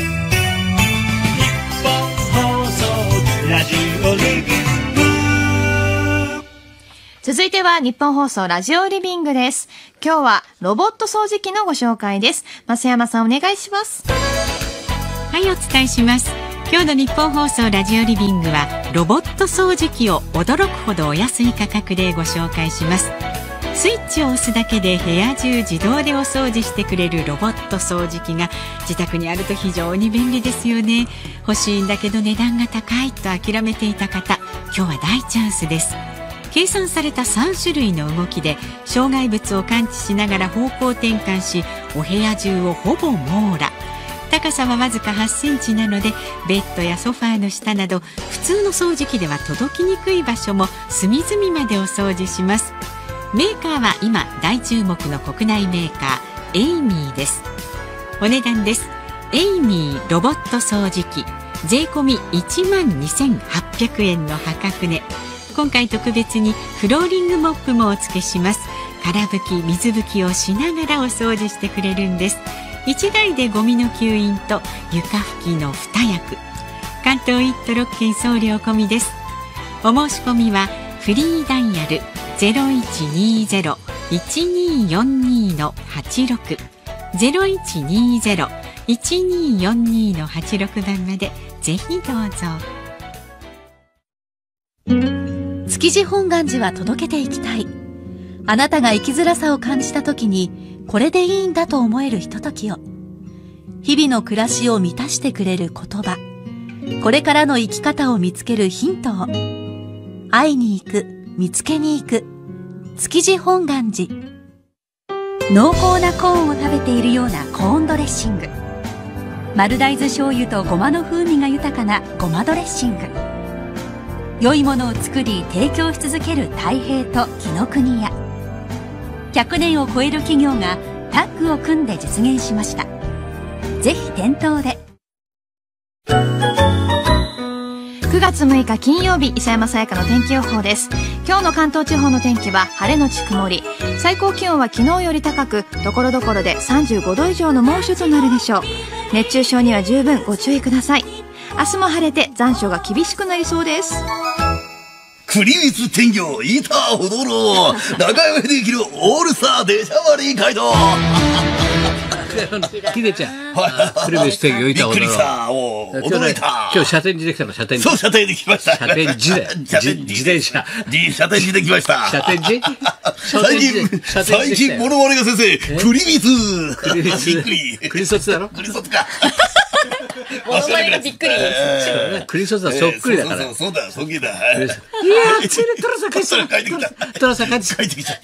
本放送ラジオリビング。 続いては日本放送ラジオリビングです。今日はロボット掃除機のご紹介です。増山さん、お願いします。 はい、お伝えします。今日の日本放送ラジオリビングはロボット掃除機を驚くほどお安い価格でご紹介します。スイッチを押すだけで部屋中自動でお掃除してくれるロボット掃除機が自宅にあると非常に便利ですよね。欲しいんだけど値段が高いと諦めていた方、今日は大チャンスです。計算されたさん種類の動きで障害物を感知しながら方向転換し、お部屋中をほぼ網羅。高さはわずかはちセンチなので、ベッドやソファーの下など普通の掃除機では届きにくい場所も隅々までお掃除します。メーカーは今大注目の国内メーカーエイミーです。お値段です。エイミーロボット掃除機税込みいちまんにせんはっぴゃくえんの破格値。今回特別にフローリングモップもお付けします。空拭き水拭きをしながらお掃除してくれるんです。いちだいでゴミの吸引と床拭きのに役、関東いっ都ろっけん送料込みです。お申し込みはフリーダイヤル ゼロいちにゼロ いちによんに はちろく ゼロいちにゼロ いちによんに はちろくばんまでぜひどうぞ。 築地本願寺は届けていきたい。あなたが生きづらさを感じた時にこれでいいんだと思えるひとときを、日々の暮らしを満たしてくれる言葉、これからの生き方を見つけるヒントを、会いに行く、見つけに行く、築地本願寺。濃厚なコーンを食べているようなコーンドレッシング、丸大豆醤油とごまの風味が豊かなごまドレッシング。良いものを作り提供し続ける太平と紀ノ国屋。ひゃくねんを超える企業がタッグを組んで実現しました。ぜひ店頭で。 くがつむいか金曜日、磯山さやかの天気予報です。今日の関東地方の天気は晴れのち曇り、最高気温は昨日より高く、ところどころでさんじゅうごど以上の猛暑となるでしょう。熱中症には十分ご注意ください。明日も晴れて残暑が厳しくなりそうです。 栗光天魚いたほどろ長屋でできるオールスター出しゃばり街道ヒデちゃん。プレビューステーキをいたことびっくりした。おー驚いた。 今日車天寺できたの、車天寺。 そう、車天で来ました。 車天寺で。自転車。 車天寺で来ました。 車天寺最近、最近、モノマネが先生、クリビツ。 クリビツ。 びっくり。 クリソツだろクリソツか。 モノマネがびっくり。 クリソツはそっくりだから。 そうそう、そうだ、そっくりだ。 いやー、ついにトラさん帰ってきた。トラさん帰ってきた。 帰ってきちゃった。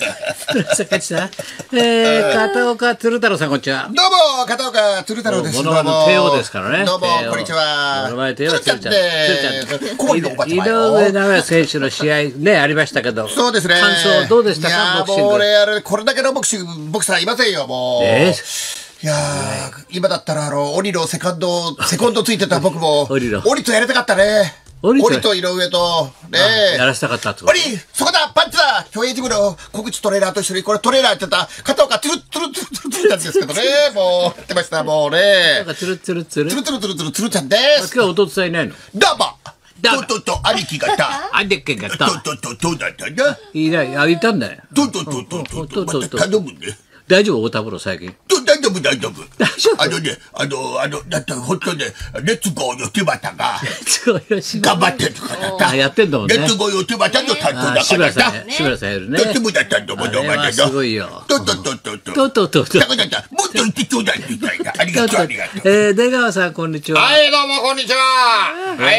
トラさん帰ってきた。えー、片岡鶴太郎さん、こんにちは。 どうも、片岡鶴太郎です。 モノマネの帝王ですからね。 どうも、こんにちは。 モノマネ帝王は鶴ちゃん。鶴ちゃん。 恋のおばちゃま井上尚弥選手の試合ね、ありましたけど。 そうですね。 感想どうでしたか、 いやボクシング。 もう俺、あれ、これだけのボクシング、ボクサーいませんよ、もう。 えいやー、今だったら、あの、オリのセカンド、セコンドついてた僕も、オリとやりたかったね。オリと井上と、ねえ。 やらせたかったってオリ、そこだ、パンチだ競泳ジムの小口トレーナーと一緒に、これトレーナーやってた、片岡、トゥルトゥルトゥルトゥルちゃんですけどね、もう、やってました、もうね。 トゥルトゥルトゥルトゥルトゥルトゥルトゥルトゥルちゃんです。 今日弟さんいないの？ どうもととと、兄貴がいた。 兄貴がいた。 ととと、とだったな。 いない、あ、いたんだよ。 ととととと、ととと、頼むね。 大丈夫太田プロ最近。 大丈夫、大丈夫。あのね、あの、あの、だって本当ね、レッツゴーよ手旗が、頑張ってるからだ。 あ、やってんだもんね。 レッツゴーよ手旗の担当だからだ。 志村さん、志村さんやるね。 とってもだったんだもん、お前だ。 すごいよ。 ととととと。 とととと。 だからだ、もっと言ってちょうだいって言ったらありがとう、ありがとう。 えー、出川さん、こんにちは。 はい、どうも、こんにちは。はい。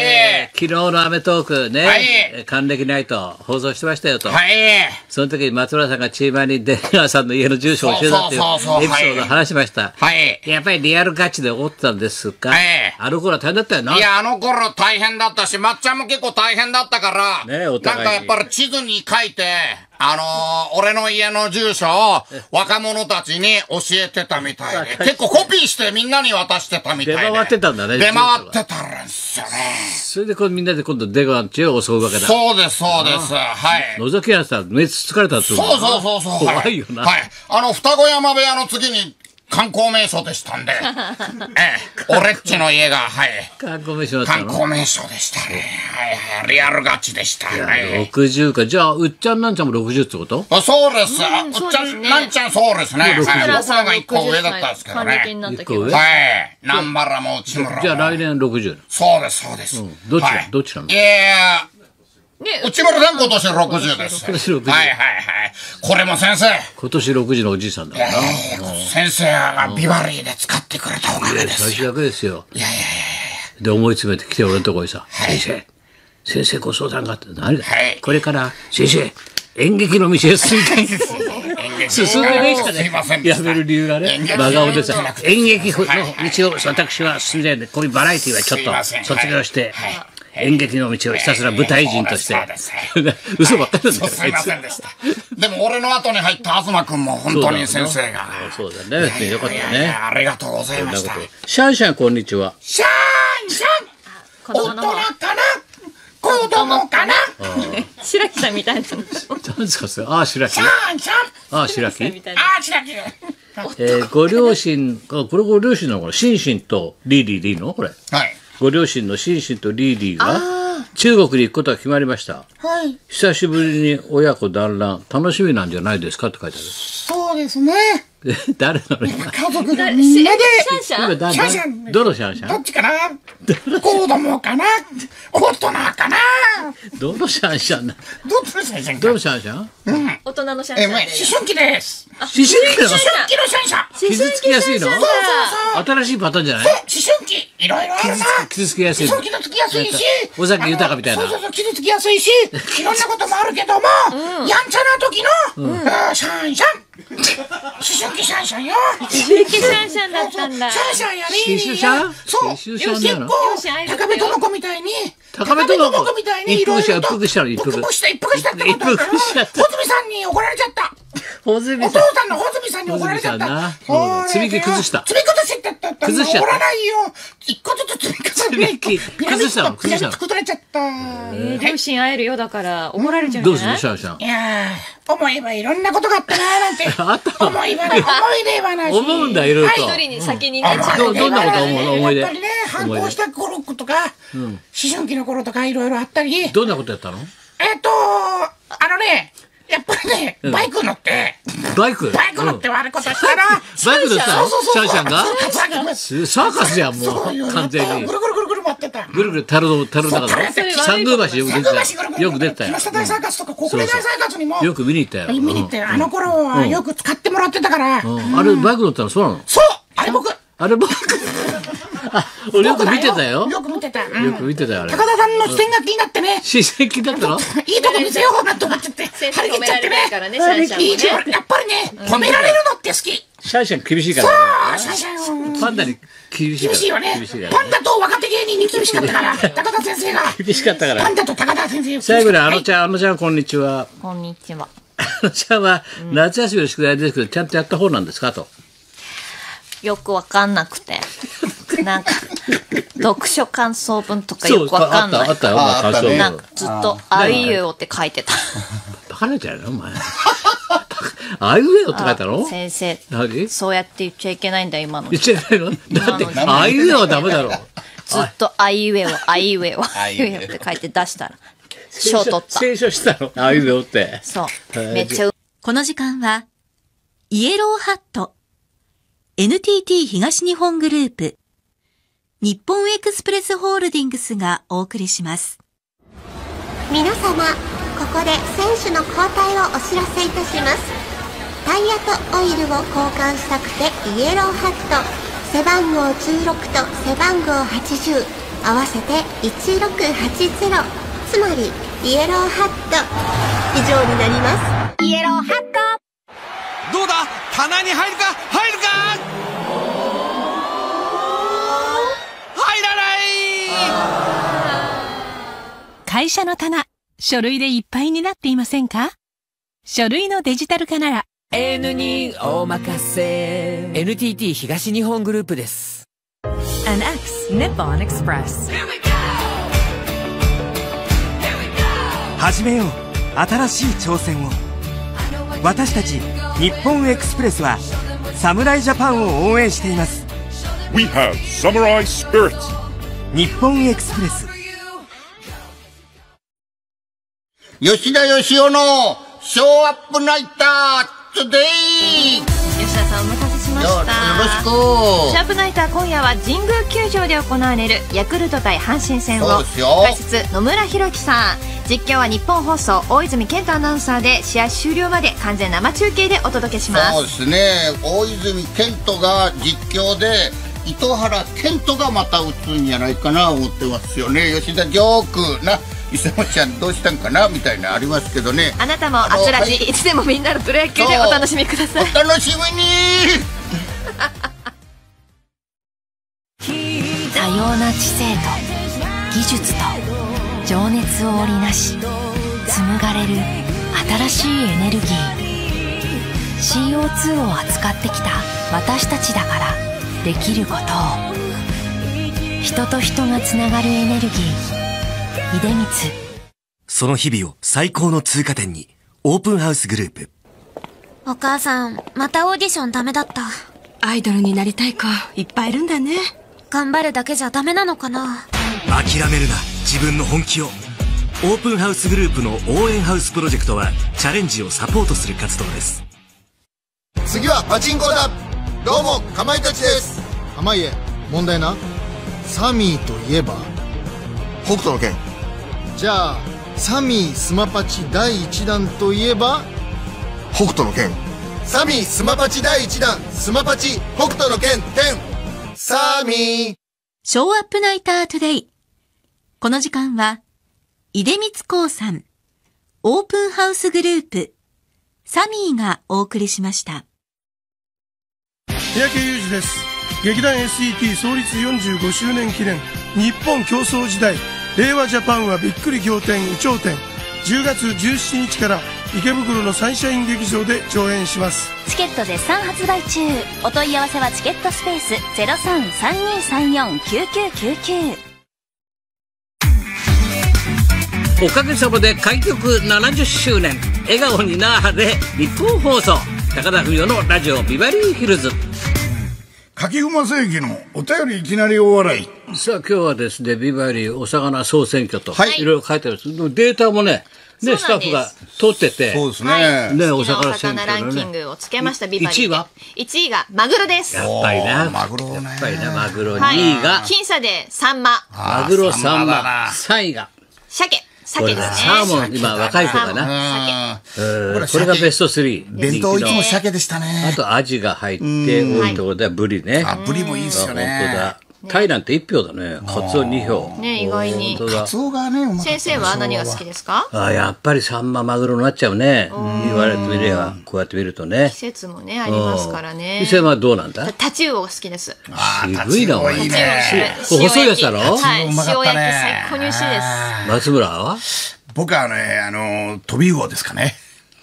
昨日のアメトークね。 はい。 還暦ナイト放送してましたよと。 はい。 その時に松村さんがチーマーに出川さんの家の住所を教えたっていうエピソードを話しました。 はい。 やっぱりリアルガチで怒ってたんですか？はい。あの頃は大変だったよな。 いや、あの頃大変だったし、まっちゃんも結構大変だったから、 ね、お互いに。 なんかやっぱり地図に書いて、あのー、俺の家の住所を若者たちに教えてたみたいで、結構コピーしてみんなに渡してたみたいで。 出回ってたんだね。 出回ってたんですよね。 それでこうみんなで今度出川の家を襲うわけだ。 そうです、そうです。はい。 覗きやしたら目つつかれたってそうそうそうそう。 怖いよな。 はい。あの、双子山部屋の次に、観光名所でしたんで、ええ、俺っちの家が、はい。 観光名所だったの？ 観光名所でしたね。はいはい。リアルガチでしたね。 ろくじゅうか。じゃあ、うっちゃんなんちゃんもろくじゅうってこと？ あ、そうです。うっちゃん、なんちゃんそうですね。はい。僕らがいっこ上だったんですけどね。 いっこ上？ はい。南原も内村も。 じゃあ来年ろくじゅう。 そうです、そうです。 どっちだどっちなの？ いやいや。内村さん今年ろくじゅうです。 今年ろくじゅう。 はいはいはい。これも先生。 今年ろくじゅうのおじいさんだからな。 先生がビバリーで使ってくれたおかげですよ。 最初だけですよ。 いやいやいやで、思い詰めてきて俺のとこにさ、先生、先生ご相談があって、何だこれから、先生、演劇の道へ進みたいんです。進んでねえしかね、やめる理由がね、真顔でさ、演劇の道を私は進んで、こういうバラエティーはちょっと卒業して、演劇の道をひたすら舞台人として、嘘ばっかりなんだよ。 すいませんでした。でも俺の後に入った東君も本当に先生が。 そうだね。よかったね。 ありがとうございました。 シャンシャン、こんにちは。 シャンシャン大人かな子供かな白木さんみたいな。 何ですかそれ？ああ、白木。 シャンシャンああ、白木。 ああ、白木。 えー、ご両親、これご両親なのかな？シンシンとリーリーでいいのこれ。 はい。 ご両親のシンシンとリーリーが中国に行くことが決まりました。 はい。 久しぶりに親子団らん楽しみなんじゃないですかって書いてある。 そうですね。 誰なの今？ 家族がみんなで。 シャンシャン？ シャンシャン。 どのシャンシャン？ どっちかな？子供かな？大人かな？ どのシャンシャンな？ どっちのシャンシャン？ どのシャンシャン？ うん。 大人のシャンシャン。 え、思春期です。 思春期なの？ 思春期のシャンシャン。 傷つきやすいの？ そうそうそう。 新しいパターンじゃない？ そう、思春期。いろいろあるな。 傷つきやすい。 思春期のつきやすいし。 尾崎豊みたいな。 そうそうそう、傷つきやすいし。いろんなこともあるけども、やんちゃな時の、シャンシャン。思春期シャンシャンよ。 思春期シャンシャンだったんだ。 シャンシャンやり。 シシャン？ そう。 シシャンなの？ 結構、高めともこみたいに。 高めともこみたいに。 一服した、一服したの、一服。 一服した、一服したってことだったら、穂積さんに怒られちゃった。 穂積さん。 お父さんの穂積さんに怒られちゃった。 積み木崩した。 積み崩しって言ったら、 崩しちゃった。 怒らないよ。一個ずつ積み重ねて。 崩したの、崩したの。 崩れちゃった。 えー、両親会えるよだから怒られちゃうんじゃない？ どうするシャンシャン？ いやー、思えばいろんなことがあったなーなんて。あった思い話、思い出話。 思うんだ、いろいろと。 一人に先にね。 どんなこと思うの？思い出。 やっぱりね、反抗した頃とか、思春期の頃とかいろいろあったり。 どんなことやったの？ えっと、あのね、 やっぱりね、バイク乗って。 バイクバイク乗って悪いことしたら。 バイク乗ったの？ そうそうそう。 シャンシャンがサーカスじゃん、もう。完全に。 ぐるぐるぐるぐる回ってた。 ぐるぐる、樽の、樽の中で。三宮橋よく出てた。よく出てたよ。 木下大サーカスとか国連大サーカスにも。 よく見に行ったよ。 見に行って、あの頃はよく使ってもらってたから。 あれ、バイク乗ったのそうなの？ そうあれ僕。 あれ僕。あ、俺よく見てたよ。 よく見てた。よく見てたよ、あれ。 高田さんの視線が気になってね。 視線気になったの？ いいとこ見せようなんて思っちゃって。 先生止められないからね、シャンシャンもね。 やっぱりね、褒められるのって好き。 シャンシャン厳しいから。 そう、シャンシャン。 パンダに厳しいから。 厳しいよね。パンダと若手芸人に厳しかったから、高田先生が。 厳しかったから。 パンダと高田先生。 最後にあのちゃん、あのちゃん、こんにちは。 こんにちは。 あのちゃんは、夏休みの宿題ですけど、ちゃんとやった方なんですかと。 よくわかんなくて。なんか、読書感想文とかよくわかんない。 あったよ、感想文。 なんかずっと、あいうえおって書いてた。 バカなやつやろ、お前。あいうえおって書いたの？ 先生。 何？ そうやって言っちゃいけないんだ、今の。 言っちゃいけないの？だって、あいうえおはダメだろ。 ずっとあいうえお、あいうえお、あいうえおって書いて出したら、賞取った。 清書したの？あいうえおって。 そう。めっちゃう。 この時間は、イエローハット、エヌティーティー 東日本グループ、日本エクスプレスホールディングスがお送りします。 皆様、ここで選手の交代をお知らせいたします。タイヤとオイルを交換したくてイエローハット、背番号じゅうろくと背番号はちじゅう、合わせていちろくはちゼロ、つまりイエローハット以上になります。イエローハット。 どうだ、棚に入るか入るか、入らない。 会社の棚、書類でいっぱいになっていませんか？書類のデジタル化ならエヌ にお任せ。 エヌティーティー 東日本グループです。 アナックス Nippon Express。 始めよう新しい挑戦を。私たち日本エクスプレスは侍ジャパンを応援しています。 We have Samurai Spirit。 日本エクスプレス。 吉田義雄のショーアップナイタートゥデイ。 吉田さんお待たせしました。 よろしく。 ショーアップナイター、今夜は神宮球場で行われるヤクルト対阪神戦を、解説野村弘樹さん、実況は日本放送大泉健太アナウンサーで、試合終了まで完全生中継でお届けします。 そうですね、大泉健人が実況で、糸原健人がまた打つんじゃないかな思ってますよね。吉田ジョークな、伊勢ちゃんどうしたんかなみたいなありますけどね。 あなたもあつらじ、はい、いつでもみんなのプロ野球でお楽しみください。 お楽しみに。 多様な知性と技術と情熱を織りなし、紡がれる新しいエネルギー。 シーオーツー を扱ってきた私たちだからできることを。人と人がつながるエネルギー、出光。 その日々を最高の通過点に、オープンハウスグループ。 お母さん、またオーディションダメだった。 アイドルになりたい子いっぱいいるんだね。 頑張るだけじゃダメなのかな。 諦めるな、自分の本気を。オープンハウスグループの応援ハウスプロジェクトはチャレンジをサポートする活動です。 次はパチンコだ。どうもかまいたちです。 濱家、問題な。サミーといえば北斗の拳。 じゃあサミースマパチだいいちだんといえば北斗の拳。サミースマパチだいいちだん、スマパチ北斗の拳天サミー。 ショーアップナイタートゥデイ。この時間は出光興産、オープンハウスグループ、サミーがお送りしました。 三宅裕二です。劇団 エスイーティー 創立よんじゅうごしゅうねん記念日本競争時代令和ジャパンはびっくり仰天有頂天、じゅうがつじゅうしちにちから池袋のサンシャイン劇場で上演します。 チケット絶賛発売中。お問い合わせはチケットスペース ゼロさんさんにさんよんきゅうきゅうきゅうきゅう。 おかげさまで開局ななじゅっしゅうねん、笑顔になーれ日本放送、高田文夫のラジオビバリーヒルズ。 柿馬世紀のお便りいきなり大笑い。 さあ今日はですね、ビバリーお魚総選挙と、はい、いろいろ書いてあるんです。データもね、ね、スタッフが取ってて、 そうですね。 ね、 お魚選挙の、ね、ランキングをつけました、ビバリー。いちいはいちいがマグロです。 やっぱりな。 マグロね。 やっぱりな、マグロ。にいが、 僅差でサンマ。 マグロサンマ。さんいが、 鮭。鮭ですね。 サーモン、今若い子かな。これがベストスリー。 弁当いつも鮭でしたね。 あとアジが入って、多いところではブリね。 あ、ブリもいいですよね。 本当だ。タイなんていち票だね。カツオに票。 ね、意外に。 カツオがね、うまかった。 先生は何が好きですか？ あ、やっぱりサンママグロになっちゃうね。言われてみれば、こうやって見るとね。 季節もね、ありますからね。 伊勢はどうなんだ？ タチウオが好きです。 渋いな、お前。 いいね。 細いやつだろ？ はい。塩焼き最高に美味しいです。 松村は？ 僕はね、あの、飛び魚ですかね。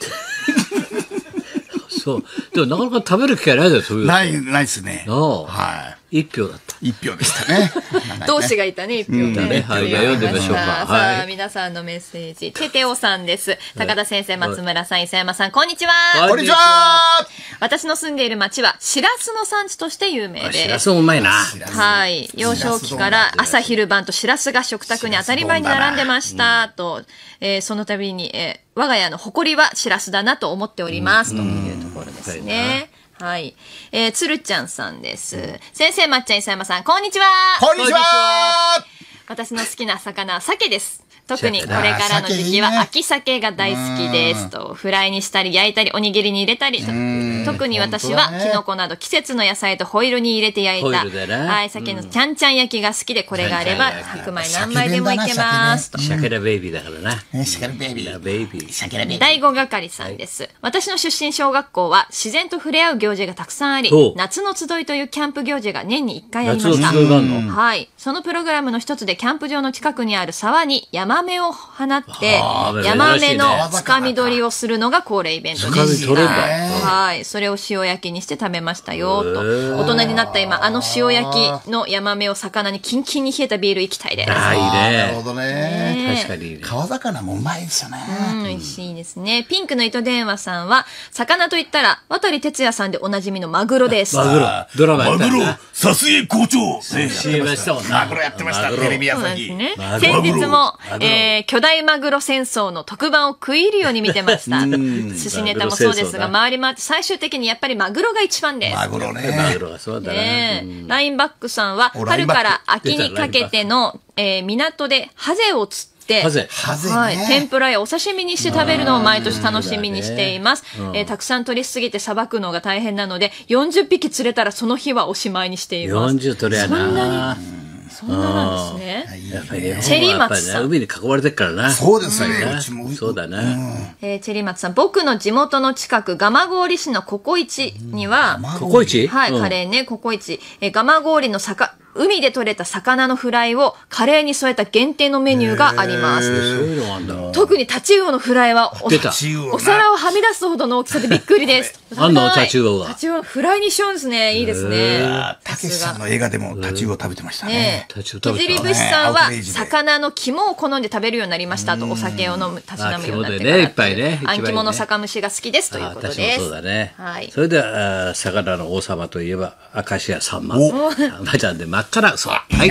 そう。でもなかなか食べる機会ないだよ、飛び魚。 ない、ないですね。 はい。一票だった。 一票でしたね。 同志がいたね、一票ね。はい、読んでみましょうか。 さあ、皆さんのメッセージ。テテオさんです。高田先生、松村さん、伊佐山さん、こんにちは。 こんにちは。 私の住んでいる町は、しらすの産地として有名です。 しらすもうまいな。 はい。幼少期から朝昼晩としらすが食卓に当たり前に並んでました。と、えー、その度に、えー、我が家の誇りはしらすだなと思っております。というところですね。はい。えー、つるちゃんさんです。先生、まっちゃん、伊佐山さん、こんにちは。 こんにちは。 私の好きな魚は鮭です。特にこれからの時期は秋鮭が大好きですと、フライにしたり焼いたりおにぎりに入れたりと、特に私はキノコなど季節の野菜とホイルに入れて焼いた、はい、鮭のちゃんちゃん焼きが好きで、これがあれば白米何枚でもいけますと。 シャケラベイビーだからな。 シャケラベイビー。 ベイビー。 シャケラベイビー。 第五係さんです。私の出身小学校は自然と触れ合う行事がたくさんあり、夏の集いというキャンプ行事が年にいっかいありました。 夏の集いがあるの？ はい。そのプログラムの一つでキャンプ場の近くにある沢にヤマメを放ってヤマメのつかみ取りをするのが恒例イベントです。 つかみ取れんだ。 はい、それを塩焼きにして食べましたよと。大人になった今、あの塩焼きのヤマメを魚にキンキンに冷えたビール行きたいです。 ああ、いいね。 なるほどね。 確かに。 川魚もうまいですよね。 うん、美味しいですね。ピンクの糸電話さんは、魚と言ったら渡哲也さんでおなじみのマグロです。 マグロ。ドラマやったマグロ、さすが校長。 シーエム したもんな。 マグロやってました。テレビ朝日。 先日も、えー、巨大マグロ戦争の特番を食い入るように見てました。寿司ネタもそうですが、回り回って最終的にやっぱりマグロが一番です。 マグロね。 マグロはそうだね。 ラインバックさんは、春から秋にかけての、えー、港でハゼを釣って、 ハゼ。 ハゼね。 はい。天ぷらやお刺身にして食べるのを毎年楽しみにしています。えー、たくさん取りすぎてさばくのが大変なので、よんじゅっぴき釣れたらその日はおしまいにしています。 よんじゅう取れやな。 そんなに。そんななんですね。 やっぱりチェリー松さん。 海に囲まれてるからな。 そうですね。うちも。 そうだな。 えー、チェリー松さん、僕の地元の近く、蒲郡市のココイチには、 ココイチ？ はい、カレーね、ココイチ。えー、蒲郡の坂、海で採れた魚のフライをカレーに添えた限定のメニューがあります。 そういうのあんだ。 特にタチウオのフライはお、お皿をはみ出すほどの大きさでびっくりです。 あんのタチウオが。 タチウオのフライにしようんですね。いいですね。 たけしさんの映画でもタチウオ食べてましたね。 タチウオ食べてた。ぶしさんは魚の肝を好んで食べるようになりましたと、お酒を飲む、たしなむようになってから。 ね、いっぱいね。 あん肝の酒蒸しが好きですということです。 私もそうだね。 はい。 それでは、魚の王様といえば、明石家さんま。サンマちゃんで真っ赤な、そう。はい。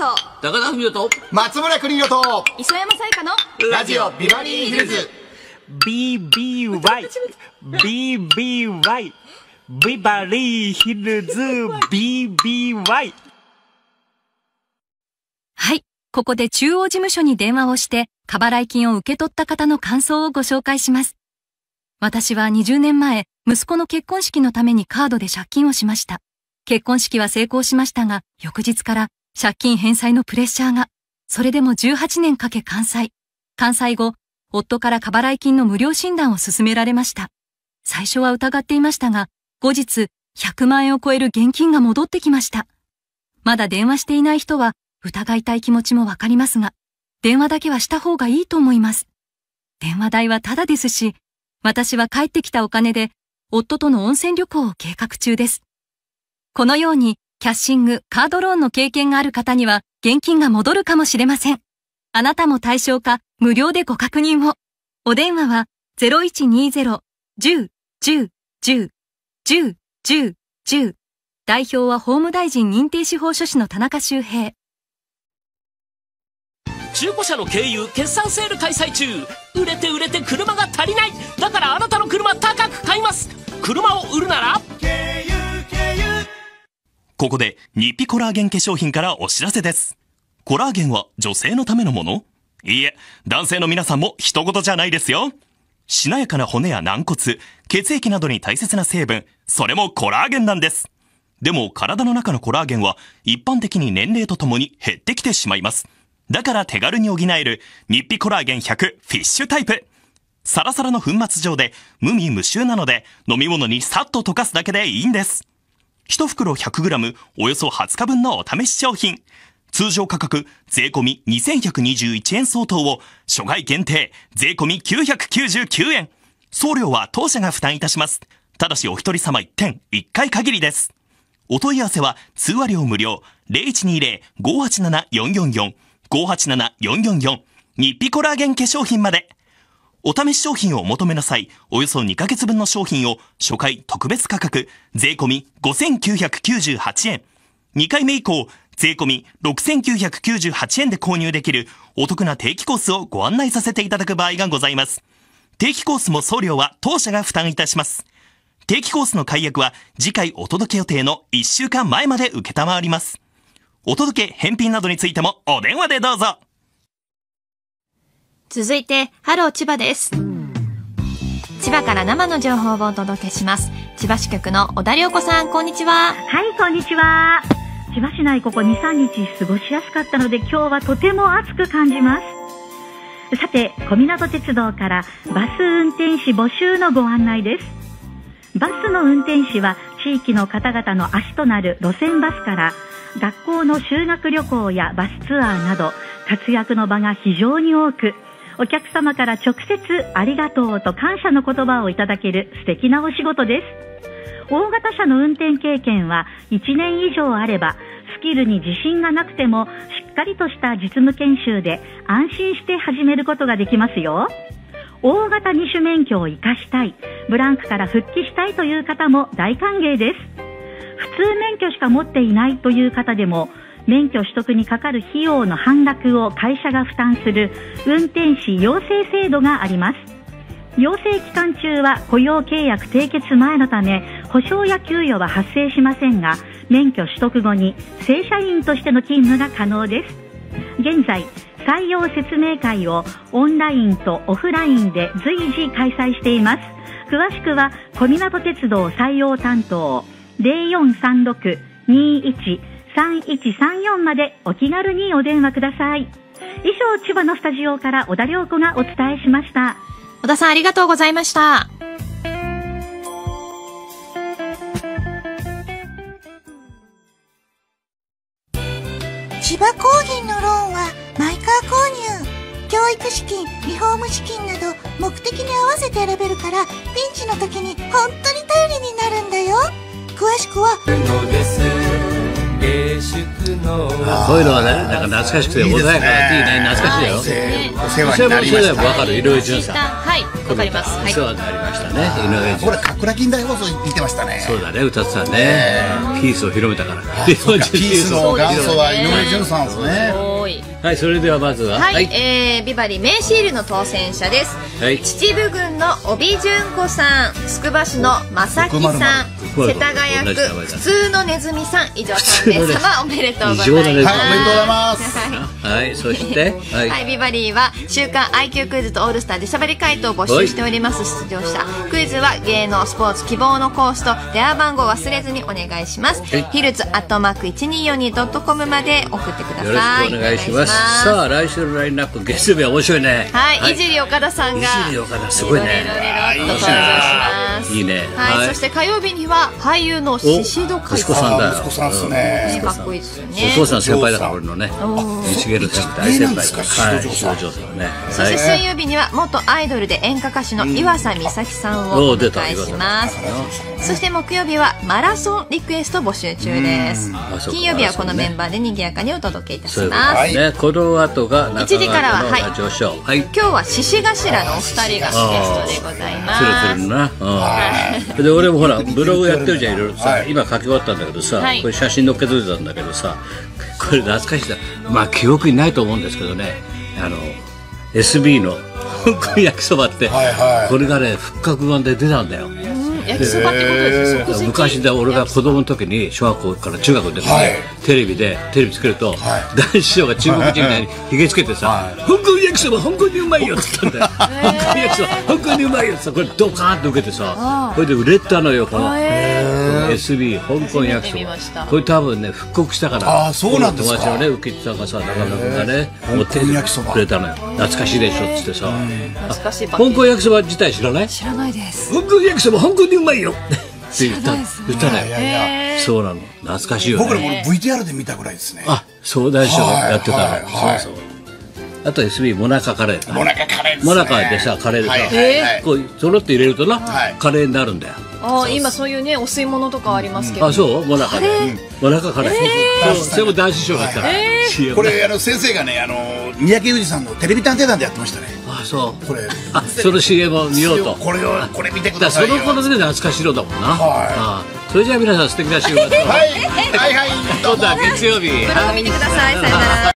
送高田文夫と松村邦洋と磯山さやかのラジオビバリーヒルズビービーワイ ビービーワイ ビバリーヒルズ ビービーワイ。 はい、ここで中央事務所に電話をして過払い金を受け取った方の感想をご紹介します。私はにじゅうねんまえ、息子の結婚式のためにカードで借金をしました。結婚式は成功しましたが、翌日から借金返済のプレッシャーが、それでもじゅうはちねんかけ完済。完済後、夫から過払い金の無料診断を勧められました。最初は疑っていましたが、後日ひゃくまんえんを超える現金が戻ってきました。まだ電話していない人は疑いたい気持ちもわかりますが、電話だけはした方がいいと思います。電話代はタダですし、私は帰ってきたお金で夫との温泉旅行を計画中です。このようにキャッシング、カードローンの経験がある方には現金が戻るかもしれません。あなたも対象か無料でご確認を。お電話は ゼロいちにゼロ じゅう じゅう じゅう じゅう じゅう じゅう。代表は法務大臣認定司法書士の田中修平。 中古車の経由決算セール開催中。売れて売れて車が足りない。だからあなたの車高く買います。車を売るなら経由経由。 ここで日費コラーゲン化粧品からお知らせです。コラーゲンは女性のためのもの？いいえ、男性の皆さんも人事じゃないですよ。しなやかな骨や軟骨、血液などに大切な成分、それもコラーゲンなんです。でも体の中のコラーゲンは一般的に年齢とともに減ってきてしまいます。だから手軽に補える日費コラーゲンひゃくフィッシュタイプ。サラサラの粉末状で無味無臭なので飲み物にさっと溶かすだけでいいんです。いち袋 ひゃくグラム およそはつかぶんのお試し商品。通常価格税込みにせんひゃくにじゅういちえん相当を初回限定税込みきゅうひゃくきゅうじゅうきゅうえん。送料は当社が負担いたします。ただしお一人様いってんいっかい限りです。お問い合わせは通話料無料 ゼロいちにゼロ ごはちなな よんよんよん ごはちなな よんよんよん 日費コラーゲン化粧品まで。お試し商品をお求めなさい。およそにかげつぶんの商品を初回特別価格税込みごせんきゅうひゃくきゅうじゅうはちえん。にかいめ以降税込みろくせんきゅうひゃくきゅうじゅうはちえんで購入できるお得な定期コースをご案内させていただく場合がございます。定期コースも送料は当社が負担いたします。定期コースの解約は次回お届け予定のいっしゅうかんまえまで受けたまわります。お届け、返品などについてもお電話でどうぞ。 続いてハロー千葉です。千葉から生の情報をお届けします。千葉支局の小田良子さん、こんにちは。 はい、こんにちは。千葉市内ここ にさんにち過ごしやすかったので今日はとても暑く感じます。さて、小湊鉄道からバス運転士募集のご案内です。バスの運転士は地域の方々の足となる路線バスから学校の修学旅行やバスツアーなど活躍の場が非常に多く、お客様から直接ありがとうと感謝の言葉をいただける素敵なお仕事です。大型車の運転経験はいちねん以上あれば、スキルに自信がなくてもしっかりとした実務研修で安心して始めることができますよ。大型二種免許を生かしたい、ブランクから復帰したいという方も大歓迎です。普通免許しか持っていないという方でも、免許取得にかかる費用の半額を会社が負担する運転士養成制度があります。養成期間中は雇用契約締結前のため保証や給与は発生しませんが、免許取得後に正社員としての勤務が可能です。現在採用説明会をオンラインとオフラインで随時開催しています。詳しくは小湊鉄道採用担当 ゼロよんさんろく にいち さんいちさんよん までお気軽にお電話ください。以上、千葉のスタジオから小田良子がお伝えしました。 小田さん、ありがとうございました。 千葉工銀のローンはマイカー購入、教育資金、リフォーム資金など目的に合わせて選べるから、ピンチの時に本当に頼りになるんだよ。詳しくはあこういうのはね、なんか懐かしくて穏やかでいいね。懐かしいよ。 お世話になりました。 わかる、井上順さん。 はい、わかります。 お世話になりましたね、井上順。 これかくら近代放送見てましたね。 そうだね、歌ってたね。ピースを広めたから。 ピースの元祖は井上順さんですね。 はい、それではまずは、 はい、えー、ビバリー名シールの当選者です。秩父郡の帯順子さん、つくば市の正木さん、世田谷区普通のネズミさん、以上さん名様おめでとうございます。 はい、おめでとうございます。 はい、そしてはい、はい、ビバリーは週刊 アイキュー クイズとオールスターでしゃべり回答を募集しております。出場者クイズは芸能スポーツ希望のコースと電話番号忘れずにお願いします。ヒルツアットマーク いちにーよんにドットコム まで送ってください。 よろしくお願いします。さあ来週のラインナップ、月曜日は面白いね。 はい、いじり岡田さんがいじり岡田すごいね。 登場します。 いいね。 はい、そして火曜日には俳優の宍戸海息子さんだよ。 息子さんですね。 かっこいいですよね。 お父さん先輩だから俺のね。西ゲル先輩大先輩。はい、宍戸さんね。 そして水曜日には元アイドルで演歌歌手の岩佐美咲さんをお迎えします。そして木曜日はマラソンリクエスト募集中です。金曜日はこのメンバーで賑やかにお届けいたします。 ね、この後がいちじからは、はい、 上昇。はい。 今日は獅子頭のお二人がゲストでございます。 つるつるな。うん。で俺もほらブログやってるじゃん、いろいろさ。今書き終わったんだけどさ、これ写真載っけといたんだけどさ、これ懐かしいだ。まあ記憶にないと思うんですけどね。あの エスビー の香港焼きそばってこれがね復刻版で出たんだよ。 焼きそばってことですよ。 昔で俺が子供の時に小学校から中学の時にテレビでテレビつけると男子師匠が中国人みたいにひげつけてさ「香港焼きそば香港にうまいよ」って言ったんだよ。香港焼きそば香港にうまいよってこれドカーンと受けてさ、これで売れたのよこの エスビー 香港焼きそば。これ多分ね復刻したから、 あそうなんですか。 友達のね浮田さんがさ中村君がね持ってくれたのよ。懐かしいでしょっつってさ。 懐かしい。 香港焼きそば自体知らない？ 知らないです。 香港焼きそば香港にうまいよって言った言ったね。そうなの。懐かしいよね。 僕らも ブイティーアール で見たぐらいですね。 あ、そう大将やってたの。そうそう。あと エスビー モナカカレー。 モナカカレーですね。 モナカでさカレーでさ、こうそろって入れるとなカレーになるんだよ。 あ、今そういうねお吸い物とかありますけど。 あ、そうモナカで。モナカカレー。それも男子師匠だった。 これあの先生がねあの三宅裕司さんのテレビ探偵団でやってましたね。 あ、そう。 これあ、その シーエム を見ようと。 これをこれ見てくださいよ。 その頃で懐かしいのだもんな。はい。それじゃあ皆さん素敵な週末を。 はいはいはい。 今度は月曜日。 ブログ見てください。さよなら。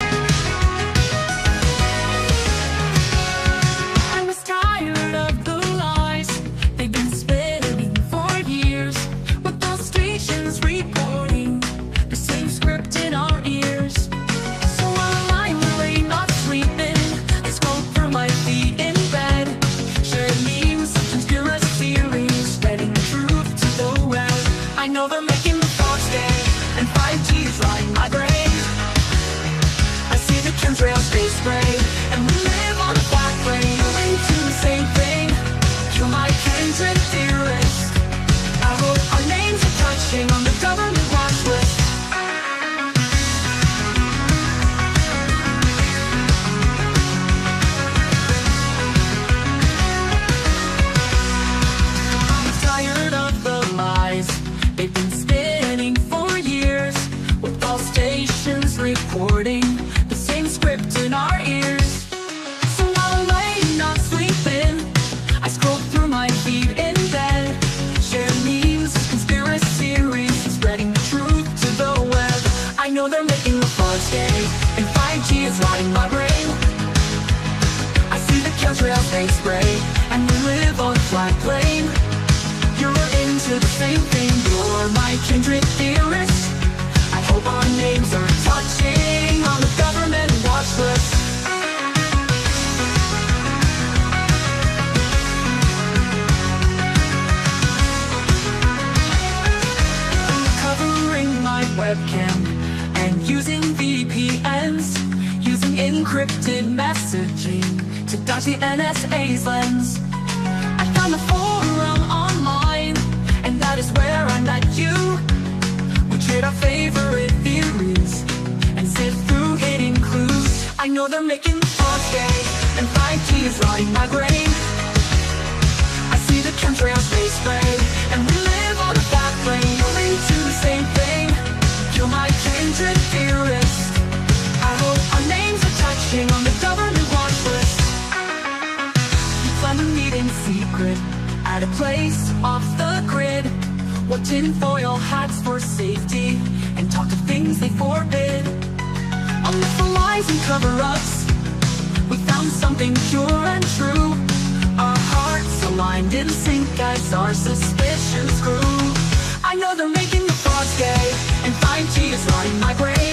And we live on a back lane, into the same thing. You're my king. kindred dearest. I hope our names are touching on the government watch list. We plan to meet in secret at a place off the grid. Wore tinfoil hats for safety and talk of things they forbid. On the for lies and cover-ups, we found something pure and true. Our hearts aligned in sync as our suspicions grew. I know they're making the frauds gay, and five G is rotting my brain.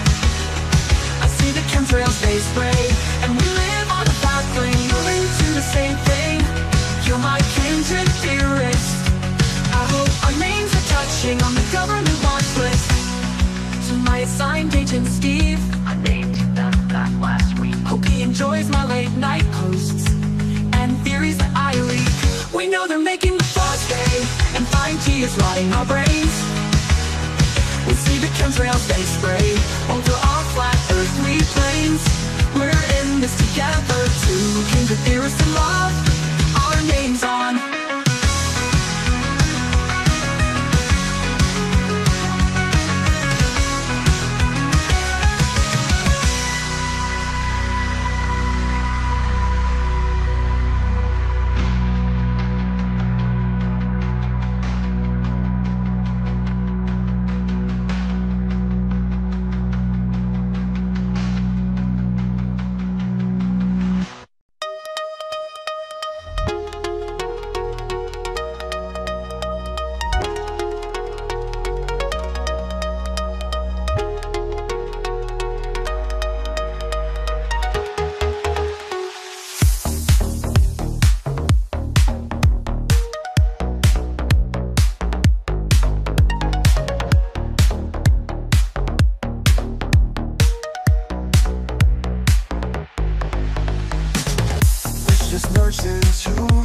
I see the chemtrails they spray, and we live on a pathway linked to the same thing. You're my kindred dearest. I hope our names are touching on the government watch list. To my assigned agent Steve, I named that, that last week. Hope he enjoys my late night posts and theories that I leak. We know they're making the frauds gay, and five G is rotting our brains. We see the chemtrails they spray over our flat earthly plains. We're in this together, two kindred theorists in love, our names on. Just nurses who